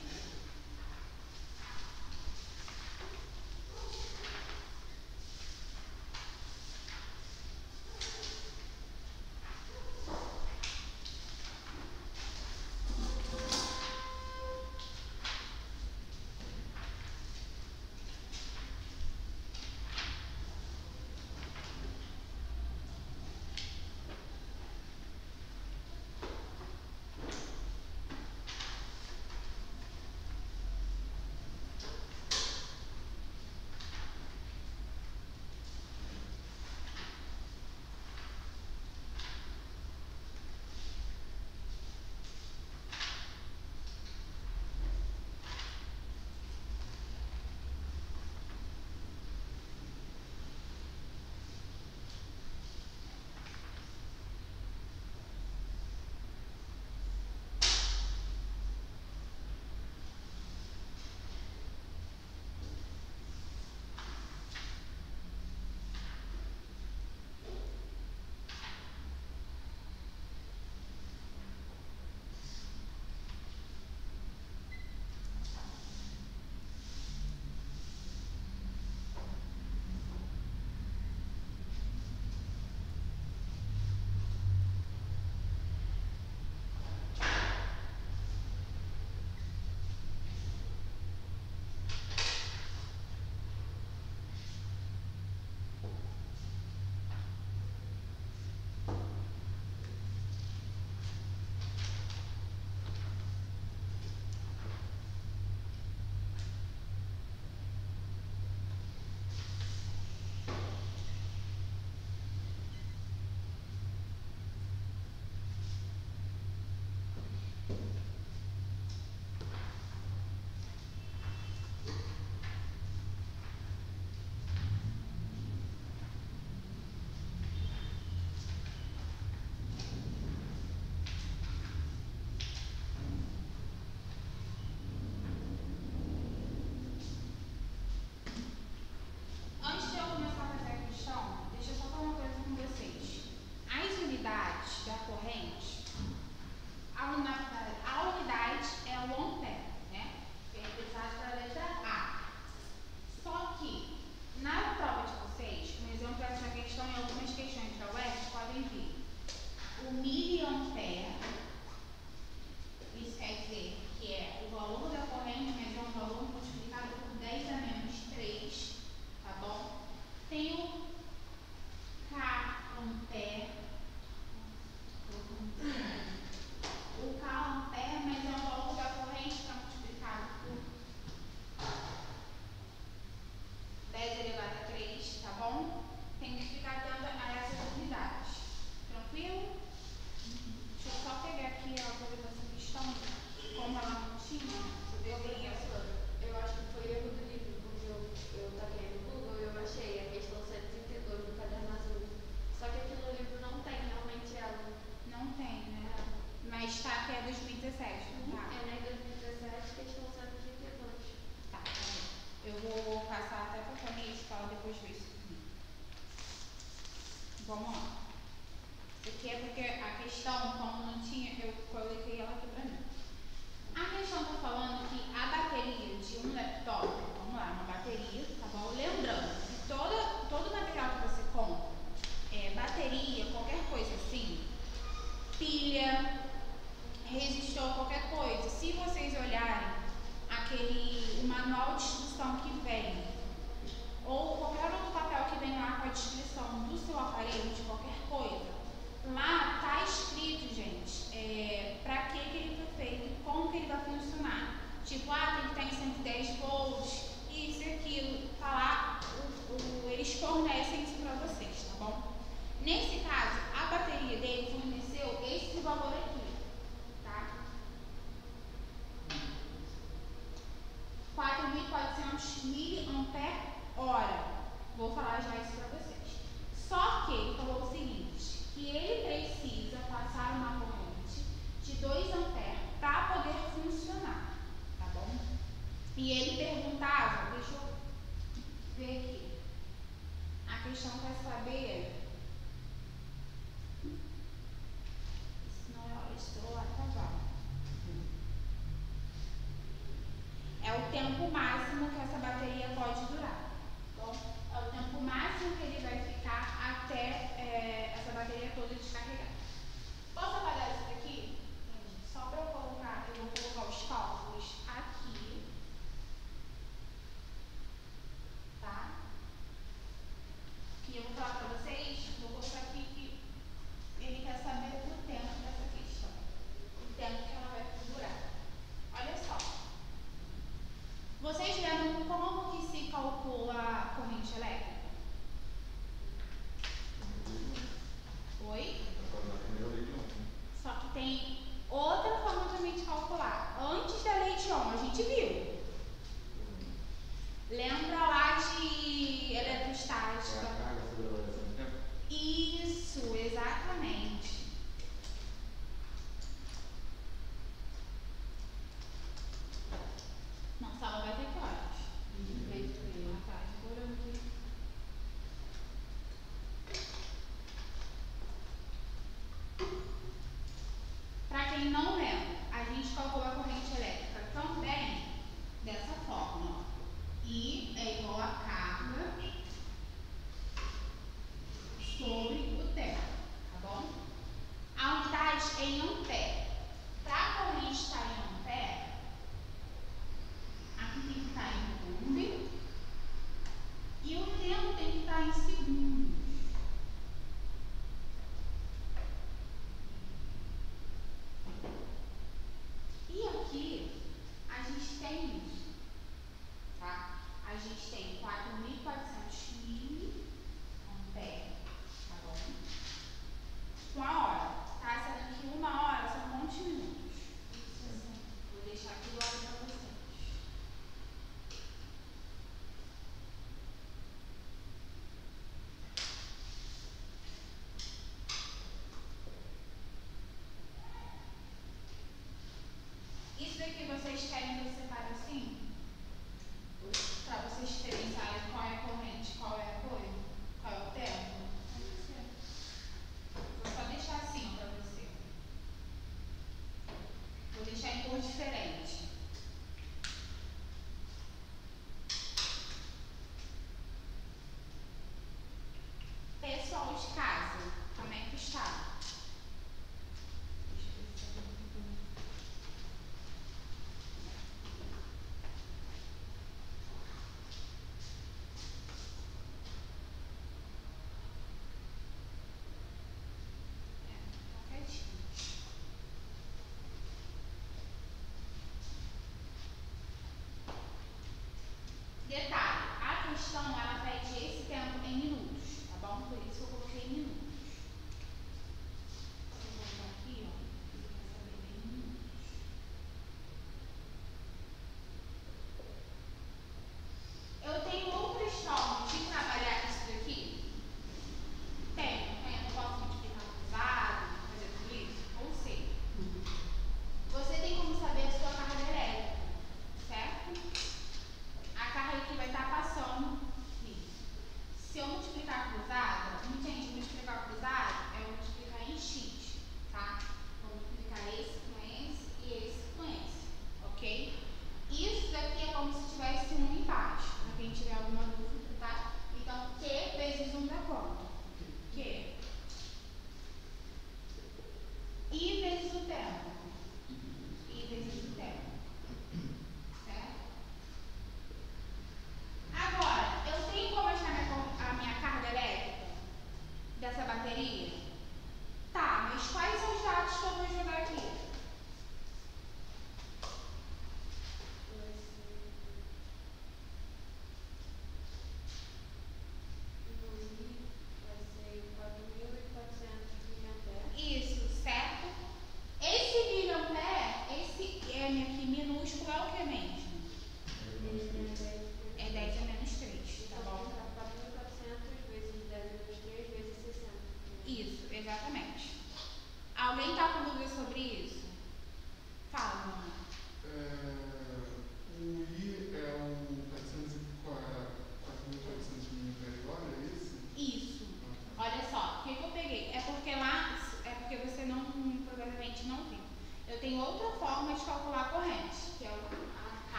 Antes de eu começar a fazer a questão, deixa eu só falar uma coisa com vocês. As unidades da corrente, a unidade é o ampere, né? Que é utilizado para a letra A. Só que, na prova de vocês, um exemplo dessa questão e algumas questões da UERJ podem vir o miliampere. Isso quer dizer que é o valor da corrente, mas é um valor multiplicado por 10 a menos 3, tá bom? Tem o K ampere. O K ampere, mas é o valor da corrente que é multiplicado por 10 elevado a 3, tá bom? Tem que ficar atento a essas unidades. Tranquilo? Deixa eu só pegar aqui a coisa dessa questão, como ela não tinha. Eu acho que foi erro do livro, porque eu taquei no Google e eu achei a questão 132 do caderno azul. Só que aqui no livro não tem realmente ela. Não tem, né? Mas tá que é 2017, não tá? É, né? 2017, questão 132. Tá, tá bom. Eu vou passar até pra Camille e fala depois disso. Vamos lá. Isso aqui é porque a questão, como não tinha, eu coloquei ela aqui pra mim. A questão está falando que a bateria de um laptop, vamos lá, uma bateria, tá bom? Lembrando que todo material que você compra, bateria, qualquer coisa assim, pilha, resistor, qualquer coisa, se vocês olharem o manual de instrução que vem, ou qualquer outro papel que vem lá com a descrição do seu aparelho, de qualquer coisa, lá está escrito, gente, para que ele foi feito, como que ele vai funcionar. Tipo, tem que estar em 110 volts, isso e aquilo, tá lá, eles fornecem isso para vocês, tá bom? Nesse caso, a bateria dele forneceu esse valor aqui, tá? 4.400 mAh. Vou falar já isso para vocês. Só que ele falou o seguinte, que ele precisa passar uma corrente de 2 A para poder funcionar, tá bom? E ele perguntava, deixa eu ver aqui, a questão quer saber, senão eu estou atrasada. É o tempo máximo que essa bateria pode durar. Bom, é o tempo máximo que ele vai ficar até essa bateria toda descarregar. Posso apagar isso daqui? Só para eu vou colocar os cálculos aqui. Tá? E eu vou falar para vocês, vou colocar aqui que ele quer saber o tempo dessa questão. O tempo que ela vai durar. Olha só. Vocês lembram como que se calcula a corrente elétrica? Oi? Só que tem outra forma também de calcular. Antes da lei de Ohm, a gente viu. Lembra lá de eletrostática? Isso, exatamente. Nossa aula vai ter que horas? Para quem não lembra, a gente calcula a corrente elétrica também dessa forma, ó. I é igual a carga sobre o tempo, tá bom? A unidade é em ampere. Para a corrente estar em ampere, aqui tem que estar em coulomb e o tempo tem que estar em segundos. E aqui a gente tem isso, tá? A gente tem 4.400 mA, tá bom? Com a hora, tá? Sendo que 1 hora são quantos minutos? Vou deixar aqui do lado para vocês. Isso daqui vocês querem que eu separe assim? Para vocês terem claro qual é a corrente, qual é a coisa, qual é o tempo? Vou só deixar assim para você. Vou deixar em cor diferente. Pessoal de casa, como é que está? Detalhe, a questão ela pede esse tempo em minutos, tá bom? Por isso eu coloquei em minutos. Vou colocar aqui, ó, ele quer saber em minutos. Eu tenho outras formas de trabalhar isso daqui? Tenho. Eu posso multiplicar cruzado, fazer tudo isso? Ou seja, você tem como saber a sua carga elétrica, certo? A carga que vai estar passando isso. Se eu multiplicar cruzada, gente, multiplicar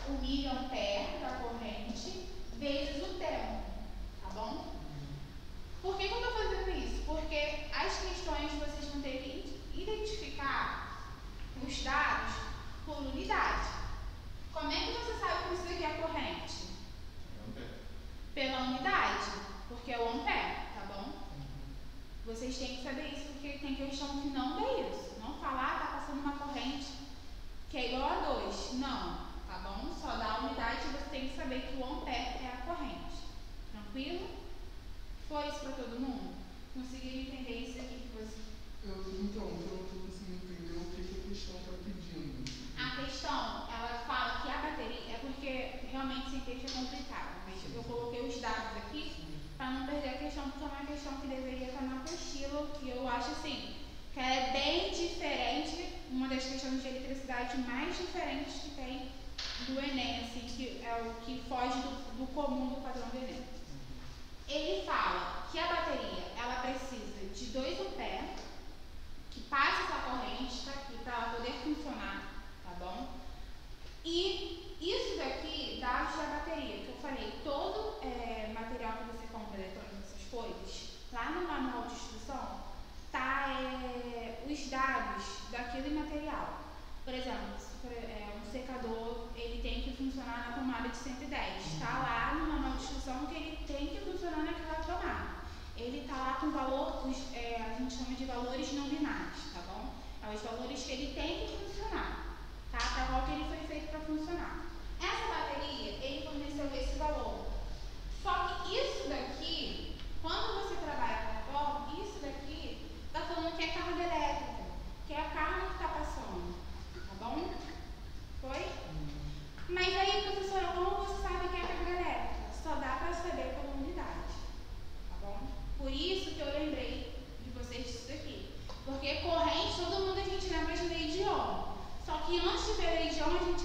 o miliampere da corrente vezes o tempo, tá bom? Por que eu estou fazendo isso? Porque as questões vocês vão ter que identificar os dados por unidade. Como é que você sabe que isso aqui é corrente? Pela unidade, porque é o ampere, tá bom? Vocês têm que saber isso, porque tem questão que não dá isso. Não falar, tá passando uma corrente que é igual a 2. Não, tá bom? Só dá a unidade e você tem que saber que o ampere é a corrente. Tranquilo? Foi isso para todo mundo? Conseguiram entender isso aqui que você... Então, eu não estou conseguindo entender o que a questão está pedindo. A questão, ela fala que a bateria, é porque realmente sem texto é complicado, mas eu coloquei os dados aqui para não perder a questão, porque é uma questão que deveria estar na apostila, que eu acho assim, que ela é bem diferente, uma das questões de eletricidade mais diferentes que tem do Enem, assim, que é o que foge do comum do padrão do Enem. Ele fala que a bateria, ela precisa de 2 amperes, que passa essa corrente, tá aqui, para ela poder funcionar, tá bom? E isso daqui, dados da bateria, que eu falei, todo material que você compra eletrônico, essas coisas, lá no manual de instrução, tá os dados daquele material. Por exemplo, um secador, ele tem que funcionar na tomada de 110. Está lá no manual de instrução que ele tem que funcionar naquela tomada. Ele está lá com valor, a gente chama de valores não binários, tá bom? É os valores que ele tem que funcionar, tá? Para qual que ele foi feito para funcionar. Essa bateria, ele forneceu esse valor. Só que isso daqui, quando você trabalha com a isso daqui está falando que é carga elétrica, que é a carga que está passando, tá bom? Foi? Mas aí, professora, como você sabe que é carga elétrica? Só dá para saber pela unidade, tá bom? Por isso que eu lembrei de vocês disso daqui. Porque corrente, todo mundo a gente lembra de lei de Ohm. Só que antes de ver lei de Ohm, a gente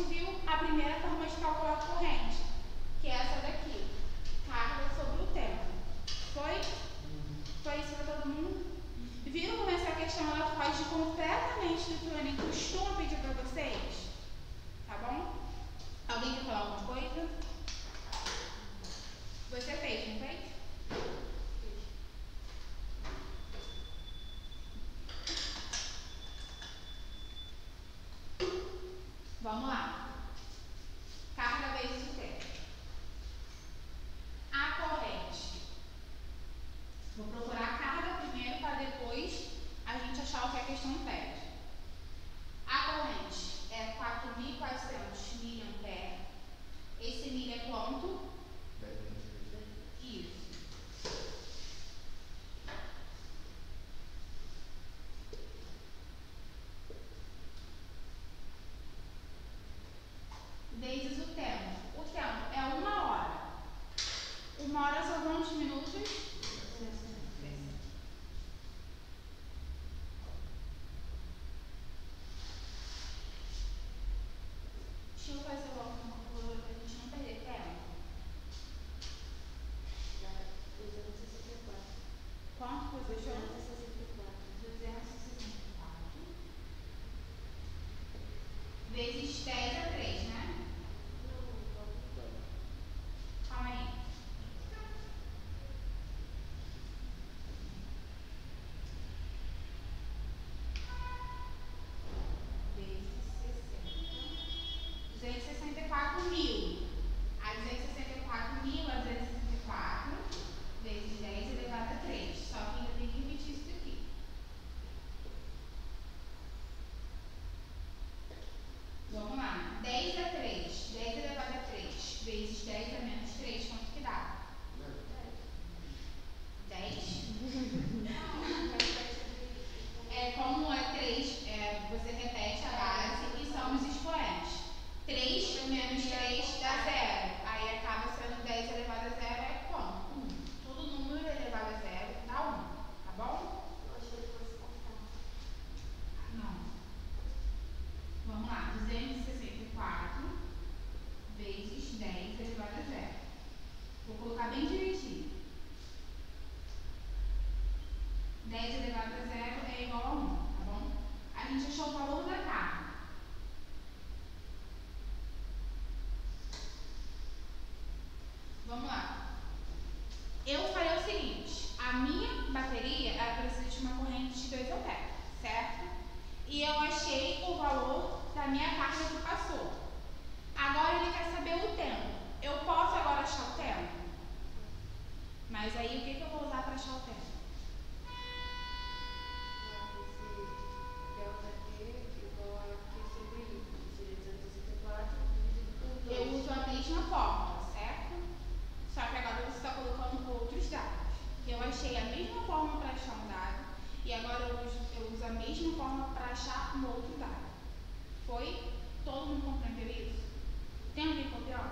e agora eu uso a mesma forma para achar um outro dado. Foi? Todo mundo compreendeu isso? Tem alguém que copiou?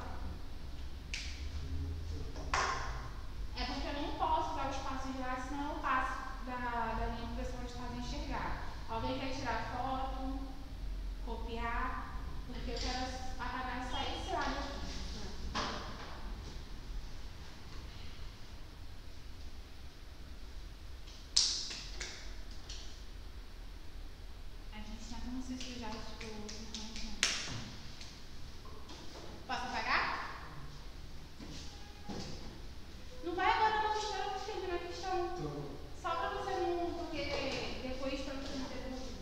É porque eu não posso usar o espaço de lá, senão eu passo da linha que o pessoal está fazendo enxergar. Alguém quer tirar foto, copiar, porque eu quero apagar só esse lado aqui. A gente tenta não se sujar de outro. Posso apagar? Não vai agora não, espera eu terminar a questão. Só para você não, porque depois para você não ter dúvida.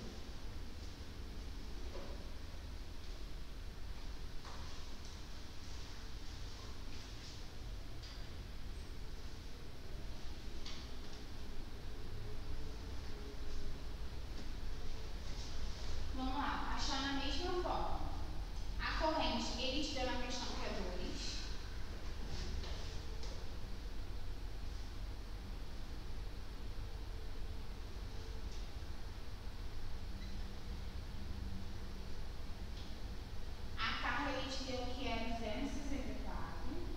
Vamos lá, achando a mesma forma. A corrente, ele te deu na questão que é 2. A carga, ele te deu que é 264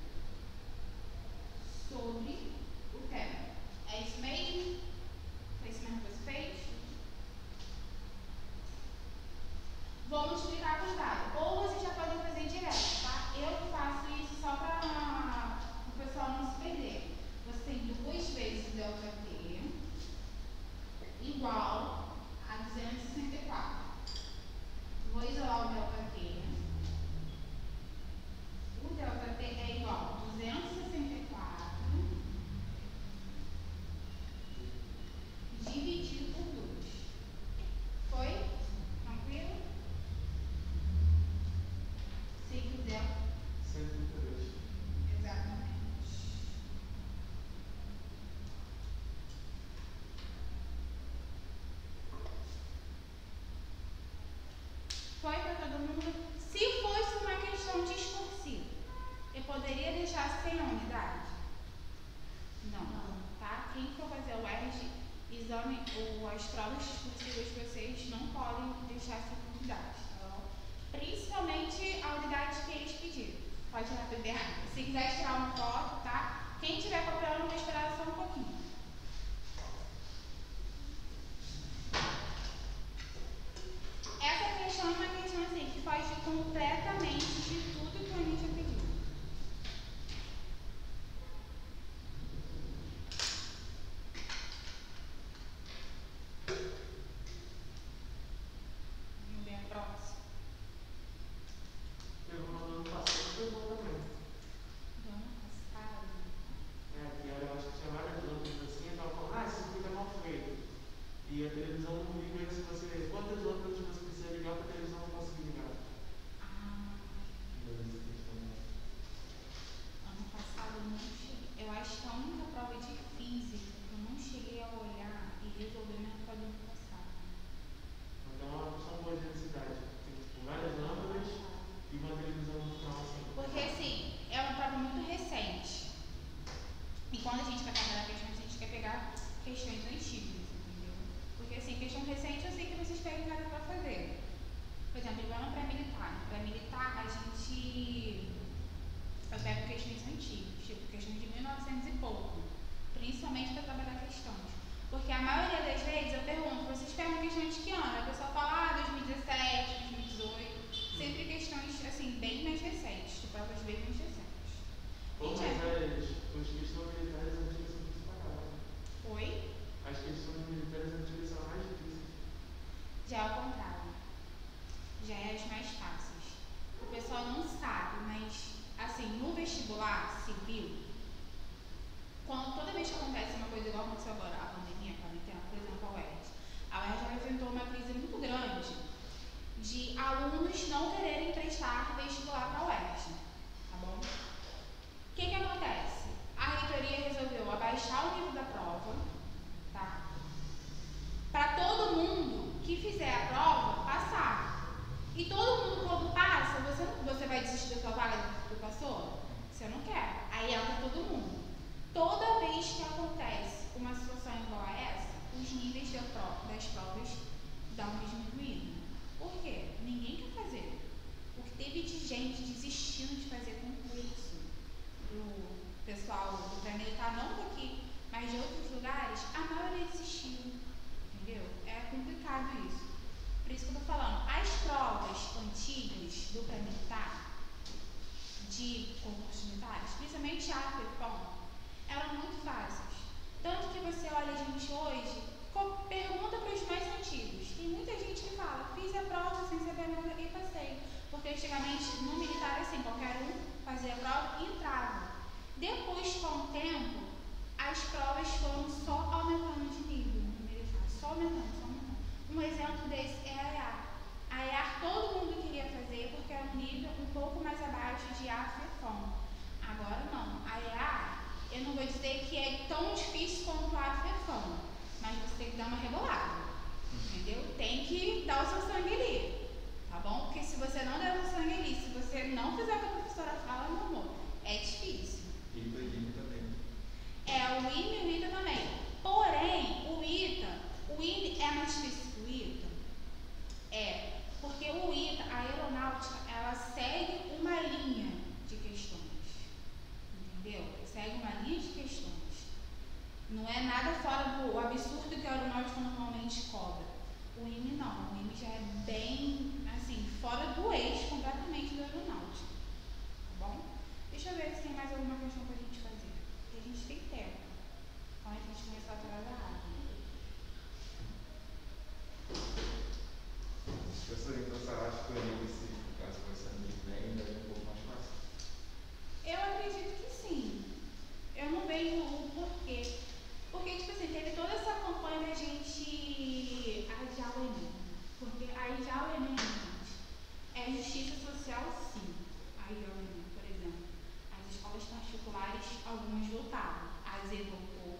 sobre o tempo. É isso mesmo? Foi isso mesmo que você fez? Vou multiplicar com os dados. Ou vocês já podem fazer direto, tá? Eu faço isso só para o pessoal não se perder. Você tem 2 vezes ΔT igual a 264. Vou isolar o ΔT. O ΔT é igual a 264 dividido por 2. Foi? Tranquilo? Se quiser. 132. Exatamente. Foi para todo mundo? Se fosse uma questão discursiva, eu poderia deixar sem unidade? Não. Tá? Quem for fazer o ERG, exame ou as provas discursivas de vocês não podem deixar sem unidade. Tá bom? Principalmente a unidade que eles pediram. Pode ir lá beber água. Se quiser tirar uma foto, tá? Quem estiver copiando, vai esperar só um pouquinho. Essa questão é uma questão assim, que foge completamente de tudo que o Anítia pediu. Vamos ver a próxima. Pegou no ano passado, pegou também. Do ano passado. Que eu acho que tinha várias lâmpadas assim, eu tava falando, isso fica mal feito. E a televisão não liga se você. Quantas lâmpadas você precisa ligar para a televisão não conseguir ligar? Ano passado eu não cheguei. Eu acho que a única prova de física que eu não cheguei a olhar e resolver minha prova do ano passado. Então é uma questão boa de necessidade. Tem tipo, várias lâmpadas e uma televisão no final assim. Porque assim, é uma prova muito recente. E quando a gente vai trabalhar questões, a gente quer pegar questões antigas, entendeu? Porque assim, questão recente eu sei que vocês pegam cada para fazer. Por exemplo, igual no pré-militar. No pré-militar eu pego questões antigas, tipo questões de 1900 e pouco. Principalmente para trabalhar questões. Porque a maioria das vezes eu pergunto, vocês pegam questões de que ano? A pessoa fala, 2017, 2018. Sempre questões assim, bem mais recentes, de provas bem mais recentes. Pô, mas as questões militares antigas são muito paradas. Oi? As questões militares antigas são mais difíceis. Já é ao contrário. Já é as mais fáceis. O pessoal não sabe, mas assim, no vestibular civil, toda vez que acontece uma coisa igual aconteceu agora, a pandemia, a quarentena, por exemplo, a UERJ. A UERJ enfrentou uma crise muito grande de alunos não quererem prestar vestibular para a UERJ. Tá bom? O que acontece? A reitoria resolveu abaixar o nível da prova, tá? Para todo mundo que fizer a prova passar. E todo mundo, quando passa, você vai desistir da sua vaga do passou? Você não quer. Aí entra gente desistindo de fazer concurso pro pessoal do pré-militar, não daqui, mas de outros lugares, a maioria desistiu, entendeu? É complicado isso. Por isso que eu tô falando, as provas antigas do pré-militar, de concursos militares, principalmente a AFEFOM, eram muito fáceis. Tanto que você olha a gente hoje, pergunta para os mais antigos. Tem muita gente que fala, fiz a prova sem saber nada e passei. Porque antigamente no militar assim, qualquer um fazia a prova e entrava. Depois, com o tempo, as provas foram só aumentando de nível no militar, só aumentando. Um exemplo desse é a EAR. A EAR todo mundo queria fazer porque era um nível um pouco mais abaixo de AFEFOM. Agora não. A EAR, eu não vou dizer que é tão difícil quanto a AFEFOM, mas você tem que dar uma rebolada, entendeu? Tem que dar o seu sangue ali, tá bom? Porque se você não der o seu sangue ali, se você não fizer o que a professora fala, meu amor, é difícil. E o IME também. É, o IME e o ITA também. Porém, o IME é mais difícil que o ITA? É, porque o ITA, a aeronáutica, ela segue uma linha de questões, entendeu? Segue uma linha de questões. Não é nada fora do absurdo que a aeronáutica normalmente cobra. O IME não, o IME já é bem, assim, fora do eixo completamente da aeronáutica, tá bom? Deixa eu ver se tem mais alguma questão pra gente fazer, porque a gente tem tempo. Quando a gente começar a trabalhar. Professor, então você acha que o Enem, se caso você ano que vem, ainda é um pouco mais fácil? Eu acredito que sim. Eu não vejo o porquê. Porque, tipo assim, teve toda essa campanha da gente adiar o Enem. Porque adiar o Enem, gente, é justiça social, sim. Adiar o Enem, por exemplo. As escolas particulares, algumas voltaram. A Z voltou.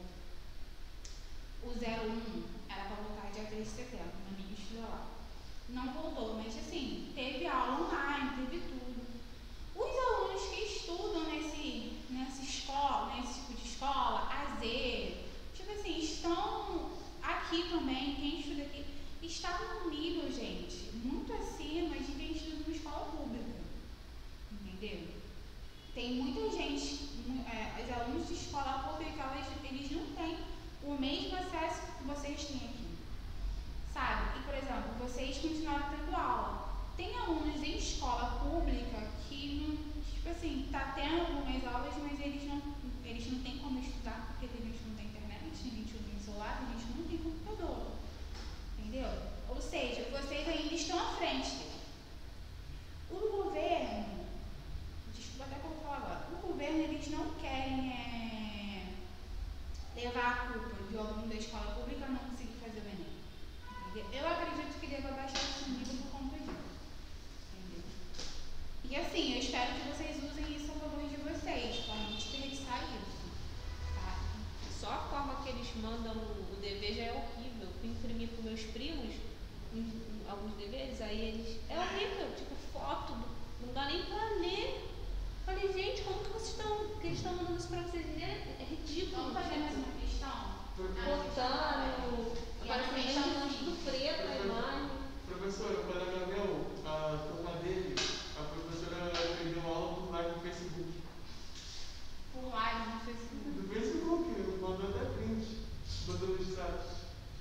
O 01 era para voltar dia 3 de setembro, na minha estudou lá. Não voltou, mas assim, teve aula online, teve tudo. Os alunos que estudam nessa escola, nesse tipo de escola, AZ, tipo assim, estão aqui também, quem estuda aqui, está num nível, gente, muito acima de quem estuda numa escola pública. Entendeu? Tem muita gente, os alunos de escola pública, eles não têm o mesmo acesso que vocês têm aqui. Sabe? E, por exemplo, vocês continuaram tendo aula. Tem alunos em escola pública que, tipo assim, tá tendo algumas aulas, mas eles não têm como estudar, porque tem gente que não tem internet, tem gente que não tem celular, tem gente que não tem computador. Entendeu? Ou seja, vocês ainda estão à frente. O governo, desculpa até que eu vou falar agora, o governo, eles não querem levar a culpa de aluno da escola pública não conseguir fazer o Enem. Eu acredito que deva baixar esse nível por conta disso. Entendeu? E assim, eu espero que vocês usem isso a favor de vocês, para não desperdiçar isso. Tá? Só a forma que eles mandam o dever já é horrível. Eu imprimi para meus primos alguns deveres, aí eles. É horrível, tipo foto, não dá nem para ler. Falei, gente, como que vocês estão. Que eles estão mandando isso para vocês lerem? É ridículo. Vamos fazer mais uma questão? Botando. Agora você está falando tudo preto na imagem. Professora, o colega meu, a turma dele, a professora perdeu aula por live no Facebook. Por live no Facebook. Do Facebook, mandou até print, botou no status.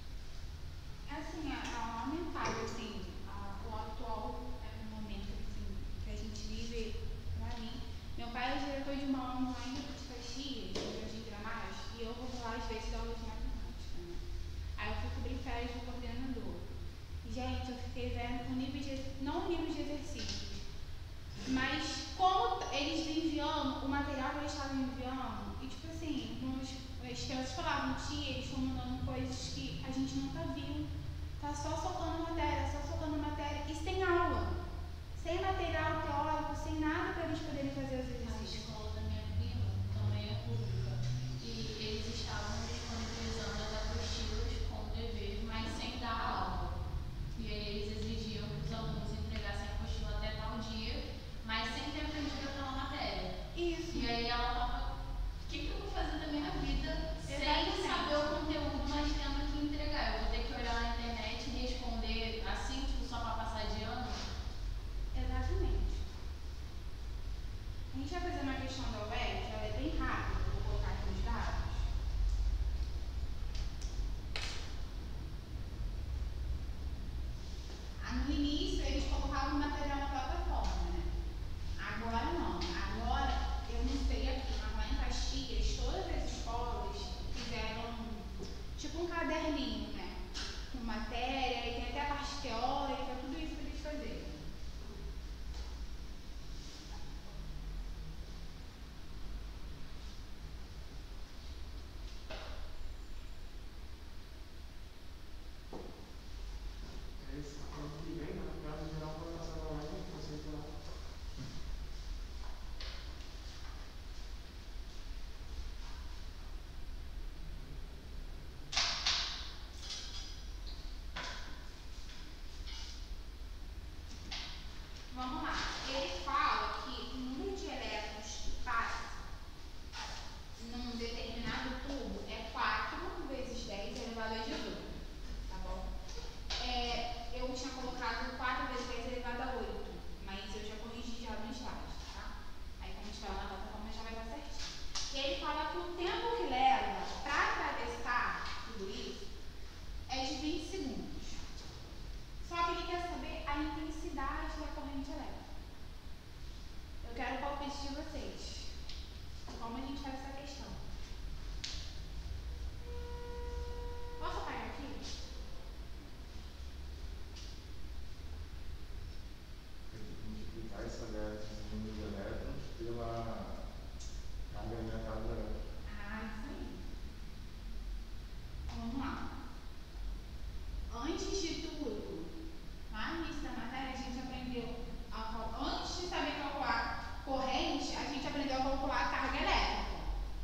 Assim, é lamentável, assim, o atual momento assim, que a gente vive, pra mim. Meu pai é diretor de uma ONG lá em Caxias, no Jardim Gramados, e eu vou lá às vezes dar aula de matemática, né? Aí eu fui cobrir férias do coordenador. Gente, eu fiquei vendo o nível de, não o nível de exercícios, mas como eles enviando, o material que eles estavam enviando, e tipo assim, as crianças falavam, tia, eles estão mandando coisas que a gente nunca viu. Tá só soltando matéria e sem aula. Sem material teórico, sem nada para eles poderem fazer os exercícios. A escola da minha prima também é pública. E eles estavam disponibilizando as apostilas com dever, mas sem dar aula. E aí eles exigiam que os alunos entregassem a apostila até tal dia, mas sem ter aprendido aquela matéria. Isso. E aí ela tava, o que eu vou fazer da minha vida sem Exatamente. saber o conteúdo, mas tendo que entregar? Eu vou ter que olhar na internet e responder assim, tipo, só para passar de ano? Exatamente. gente vai fazer uma questão da UERJ, ela é bem rápida, eu vou colocar aqui os dados. No início, eles colocavam o material na plataforma, né? Agora não. Agora, eu não sei aqui, mas lá em Caxias, todas as escolas fizeram tipo um caderninho, né? Com matéria, e tem até a parte teórica, tudo isso para eles fazerem. Esse ano que vem, na classe geral, vai passar na live, você lá. Vamos lá. Ele fala que o número de elétrons que passa num determinado tubo é 4 vezes 10 elevado a 18. Tá bom? Eu tinha colocado 4 vezes 10 elevado a 8, mas eu já corrigi já no slide, tá? Aí quando estiver lá na plataforma já vai dar certinho. E ele fala que o tempo que leva para atravessar tudo isso é de 20 segundos. Só que ele quer saber a intensidade da corrente elétrica. Eu quero o palpite de vocês. Como a gente faz essa questão? Posso apagar aqui? Tem que multiplicar esses números de elétrons pela carga elementar. Isso aí. Então, vamos lá. Antes de tudo, lá no início da matéria, a gente aprendeu antes de saber calcular corrente, a gente aprendeu a calcular a carga elétrica,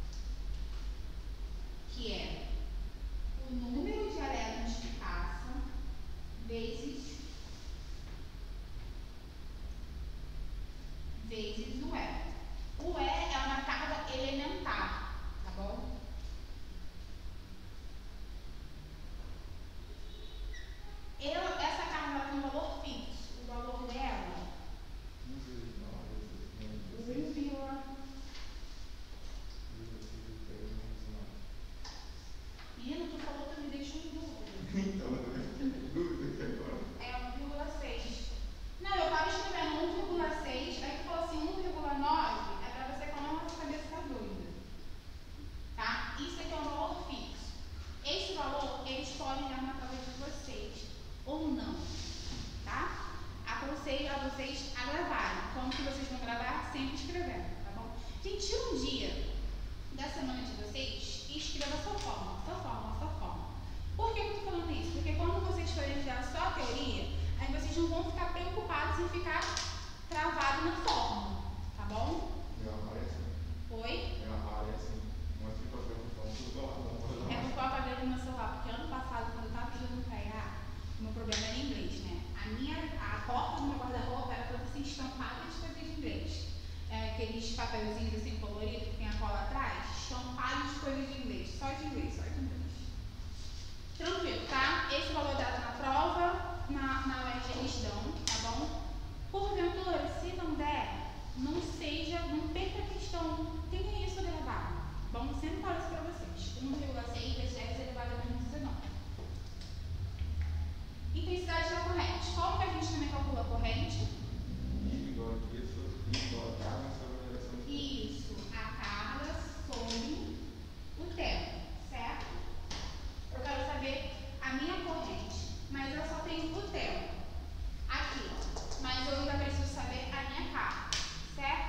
que é o número de elétrons que passam vezes o E. O E é uma carga elementar, tá bom? Essa carga ela tem um valor fixo. O valor dela 1, Menino, tu falou que me deixou em dúvida. Então, eu tenho dúvida aqui agora. É 1,6. Não, eu estava escrevendo 1,6, aí tu falou assim, 1,9 é para você que a nossa cabeça está doida. Tá? Isso aqui é um valor fixo. Esse valor, eles podem dar na prova de vocês, ou não. Tá? Aconselho a vocês a gravarem. Como que vocês vão gravar? Sempre escrevendo, tá bom? Gente, tira um dia da semana de vocês e escreva a sua forma. Por que eu estou falando isso? Porque quando vocês forem estudar só a teoria, aí vocês não vão ficar preocupados em ficar travado na forma, tá bom? Minha área é assim. Oi? Minha área é assim. Uma explicação que fala tudo lá. É porque eu apaguei no meu celular, porque ano passado, quando eu estava estudando para IA, o meu problema era inglês, né? A porta do meu guarda-roupa era toda assim estampada de coisa de inglês. Aqueles papelzinhos assim coloridos que tem a cola atrás, estampados de coisa de inglês, só de inglês. Tranquilo, tá? Esse valor dado na prova, na UERJ eles dão, tá bom? Porventura, se não der, não perca a questão, tenha isso gravado. Vamos sempre falar isso para vocês. 1,6 vezes 10 elevado a menos 19. Intensidade da corrente. Como que a gente também calcula a corrente? Igual aqui, igual a carga sobre a direção. Isso, a carga sobre o tempo, certo? Eu quero saber a minha corrente, mas eu só tenho o tempo aqui, mas eu ainda preciso saber a minha carga, certo?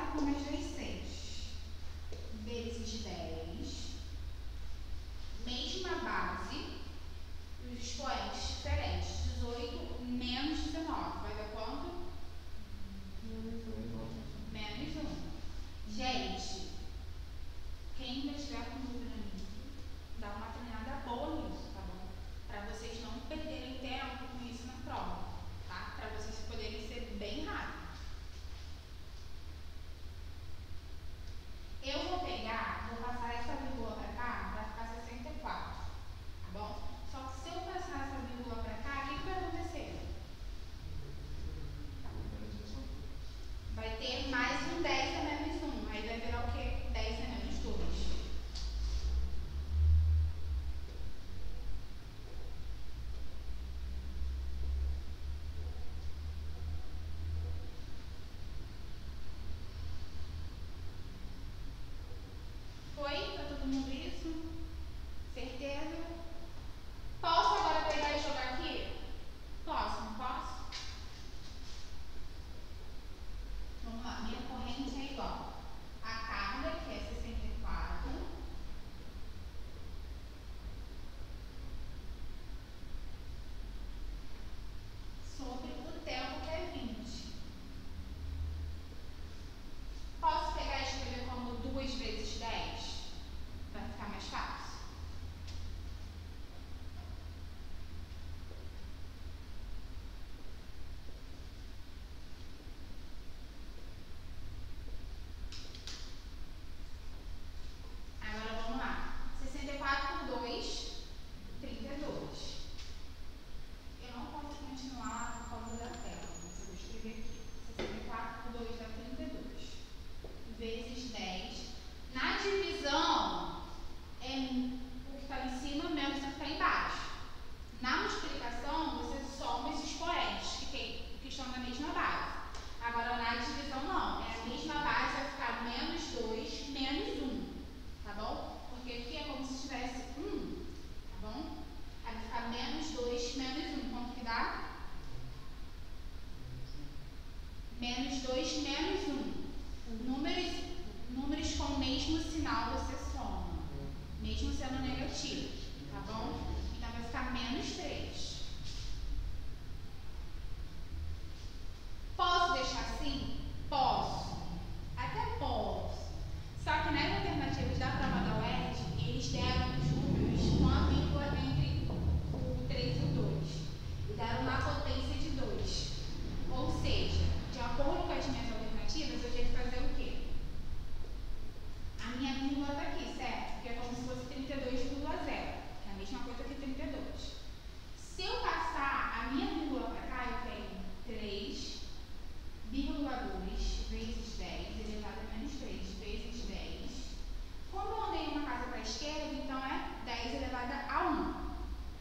4 mais 2, 6. Vezes 10. Mesma base. Os expoentes diferentes. 18 menos 19. Vai dar quanto? Menos 1. Gente, quem ainda estiver com dúvida nisso, dá uma treinada boa nisso, tá bom? Para vocês não perderem tempo com isso na prova, tá? Para vocês poderem ser bem rápidos. Eu vou passar essa vírgula para cá, vai ficar 64, tá bom? Só que se eu passar essa vírgula para cá, o que vai acontecer? Vai ter mais um 10 a menos 1, aí vai virar o quê? 10 a menos 2. Foi? Para todo mundo isso? Certeza? Posso agora pegar e jogar aqui? Posso, não posso? Vamos lá, minha corrente é igual. A carga, que é 64, sobre o tempo, que é 20. Posso pegar e escrever como 2 vezes 10? Vai ficar mais fácil. Agora vamos lá. 64 por 2, 32. Eu não posso continuar por causa da tela, mas eu vou escrever aqui. 64 por 2 dá 32. Vezes 10. Na divisão, é o que está em cima menos o que está embaixo. Na multiplicação, você soma os expoentes, que estão na mesma base. Agora, na divisão, não. É a mesma base, vai ficar menos 2, menos 1. Tá bom? Porque aqui é como se tivesse 1. Tá bom? Aí vai ficar menos 2, menos 1. Quanto que dá? Menos 2, menos 1. Números com o mesmo sinal você soma. Mesmo sendo negativo. Tá bom? Então vai ficar menos 3. Posso deixar assim? Posso. Até posso. Só que nas alternativas da prova da UERJ, eles deram os números com a vírgula entre o 3 e o 2. E deram na potência de 2. Ou seja, de acordo com as minhas alternativas, eu tinha que fazer o quê? A minha vírgula está aqui, certo? Porque é como se fosse 32,0, que é a mesma coisa que 32. Se eu passar a minha vírgula para cá, eu tenho 3,2 vezes 10 elevado a menos 3 vezes 10. Como eu andei uma casa para a esquerda, então é 10 elevado a 1.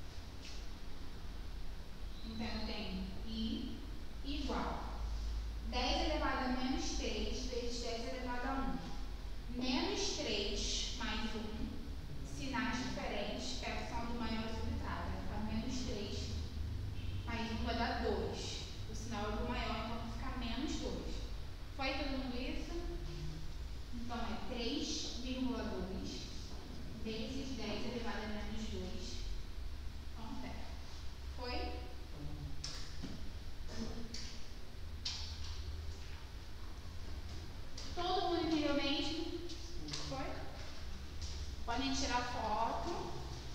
Então eu tenho I igual 10 elevado a menos 3 vezes 10 elevado a 1. Menos 3 mais 1. Sinais diferentes, pego o som do maior e subtrato. Vai ficar menos 3 mais 1 vai dar 2. O sinal é do maior, então vai ficar menos 2. Foi todo mundo isso? Então é 3,2 vezes 10 elevado a menos 2. Então, certo. Foi? Todo mundo entendeu mesmo? Foi? Podem tirar foto.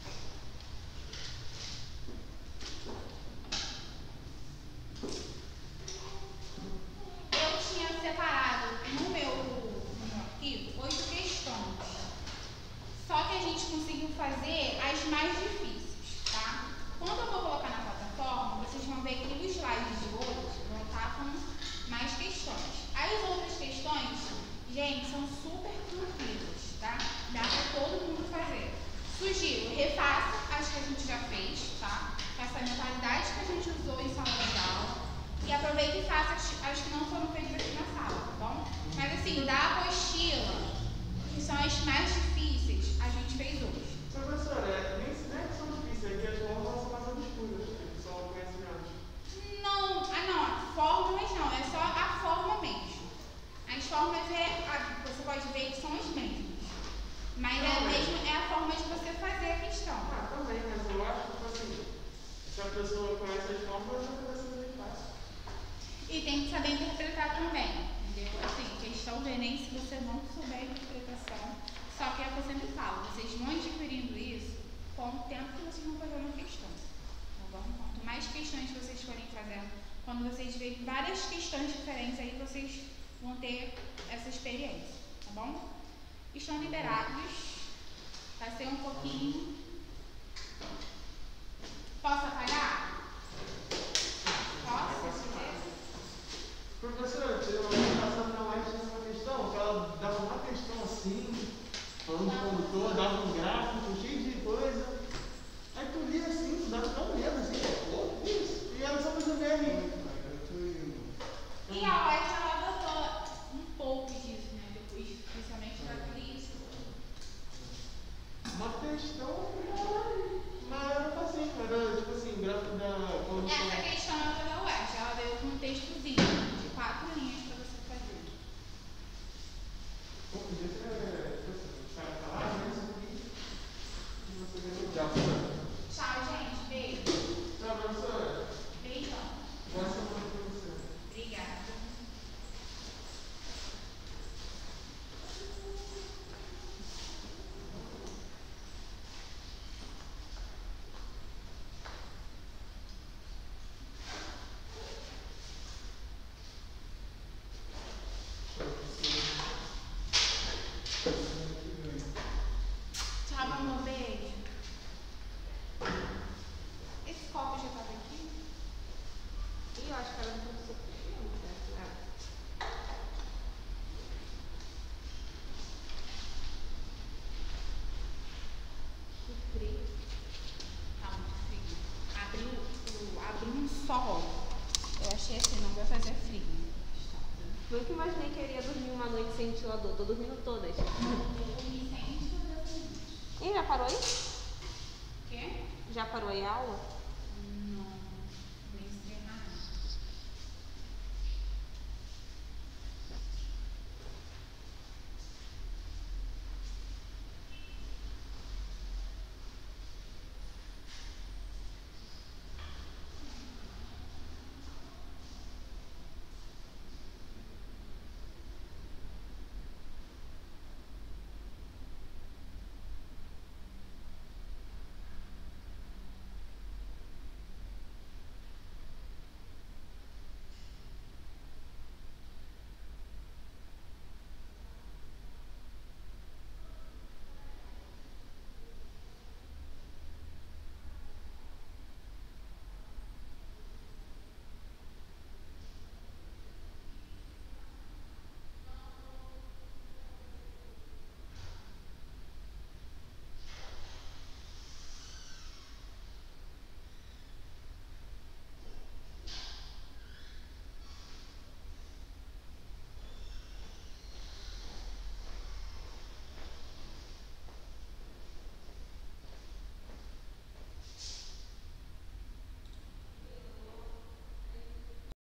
Eu tinha separado no meu arquivo 8 questões. Só que a gente conseguiu fazer as mais difíceis, tá? Quando eu vou colocar na plataforma, vocês vão ver que os slides de hoje vão estar com mais questões. As outras questões, gente, são super tranquilas, tá? Dá para todo mundo fazer. Sugiro, refaça as que a gente já fez, tá? Com essa mentalidade que a gente usou em sala de aula. E aproveita e faça as que não foram feitas aqui na sala, tá bom? Mas assim, da apostila, que são as mais difíceis, a gente fez hoje. Professora, nem é que são difíceis, aqui as fórmulas são mais obscuras, o pessoal conhece menos. Não, fórmulas não, é só a forma mesmo. As fórmulas é que é o que eu sempre falo, vocês vão adquirindo isso com o tempo que vocês vão fazendo a questão. Tá bom? Quanto mais questões vocês forem fazendo, quando vocês verem várias questões diferentes, aí vocês vão ter essa experiência. Tá bom? Estão liberados. Passei um pouquinho. Posso apagar? Posso? Professora, eu passava na live tinha uma questão, que ela dava uma questão assim, falando de condutor, dava um gráfico cheio de coisa. Aí tu lia assim, tu dava tão medo assim, pô, isso. E ela só fazia VR. E a White ela adotou um pouco disso, né? Depois, especialmente para isso. Uma questão, mas era fácil, era tipo assim, gráfico da condução. Essa questão é da West, ela veio com um textozinho de 4 linhas para você fazer. Pô, podia ser, falar, né? Tchau, professor. Tchau, gente. Beijo. Tchau, professora. Beijão. Boa semana pra você. Obrigada. Tchau, amor. Beijo. Esse copo já estava aqui? Ih, eu acho que ela não começou a que frio. Tá muito frio. Abriu um sol. Eu achei assim, não vai fazer frio. Nunca imaginei que eu iria dormir uma noite sem ventilador. Tô dormindo todas. Eu me sente Ih, já parou aí? o quê? Já parou aí a aula?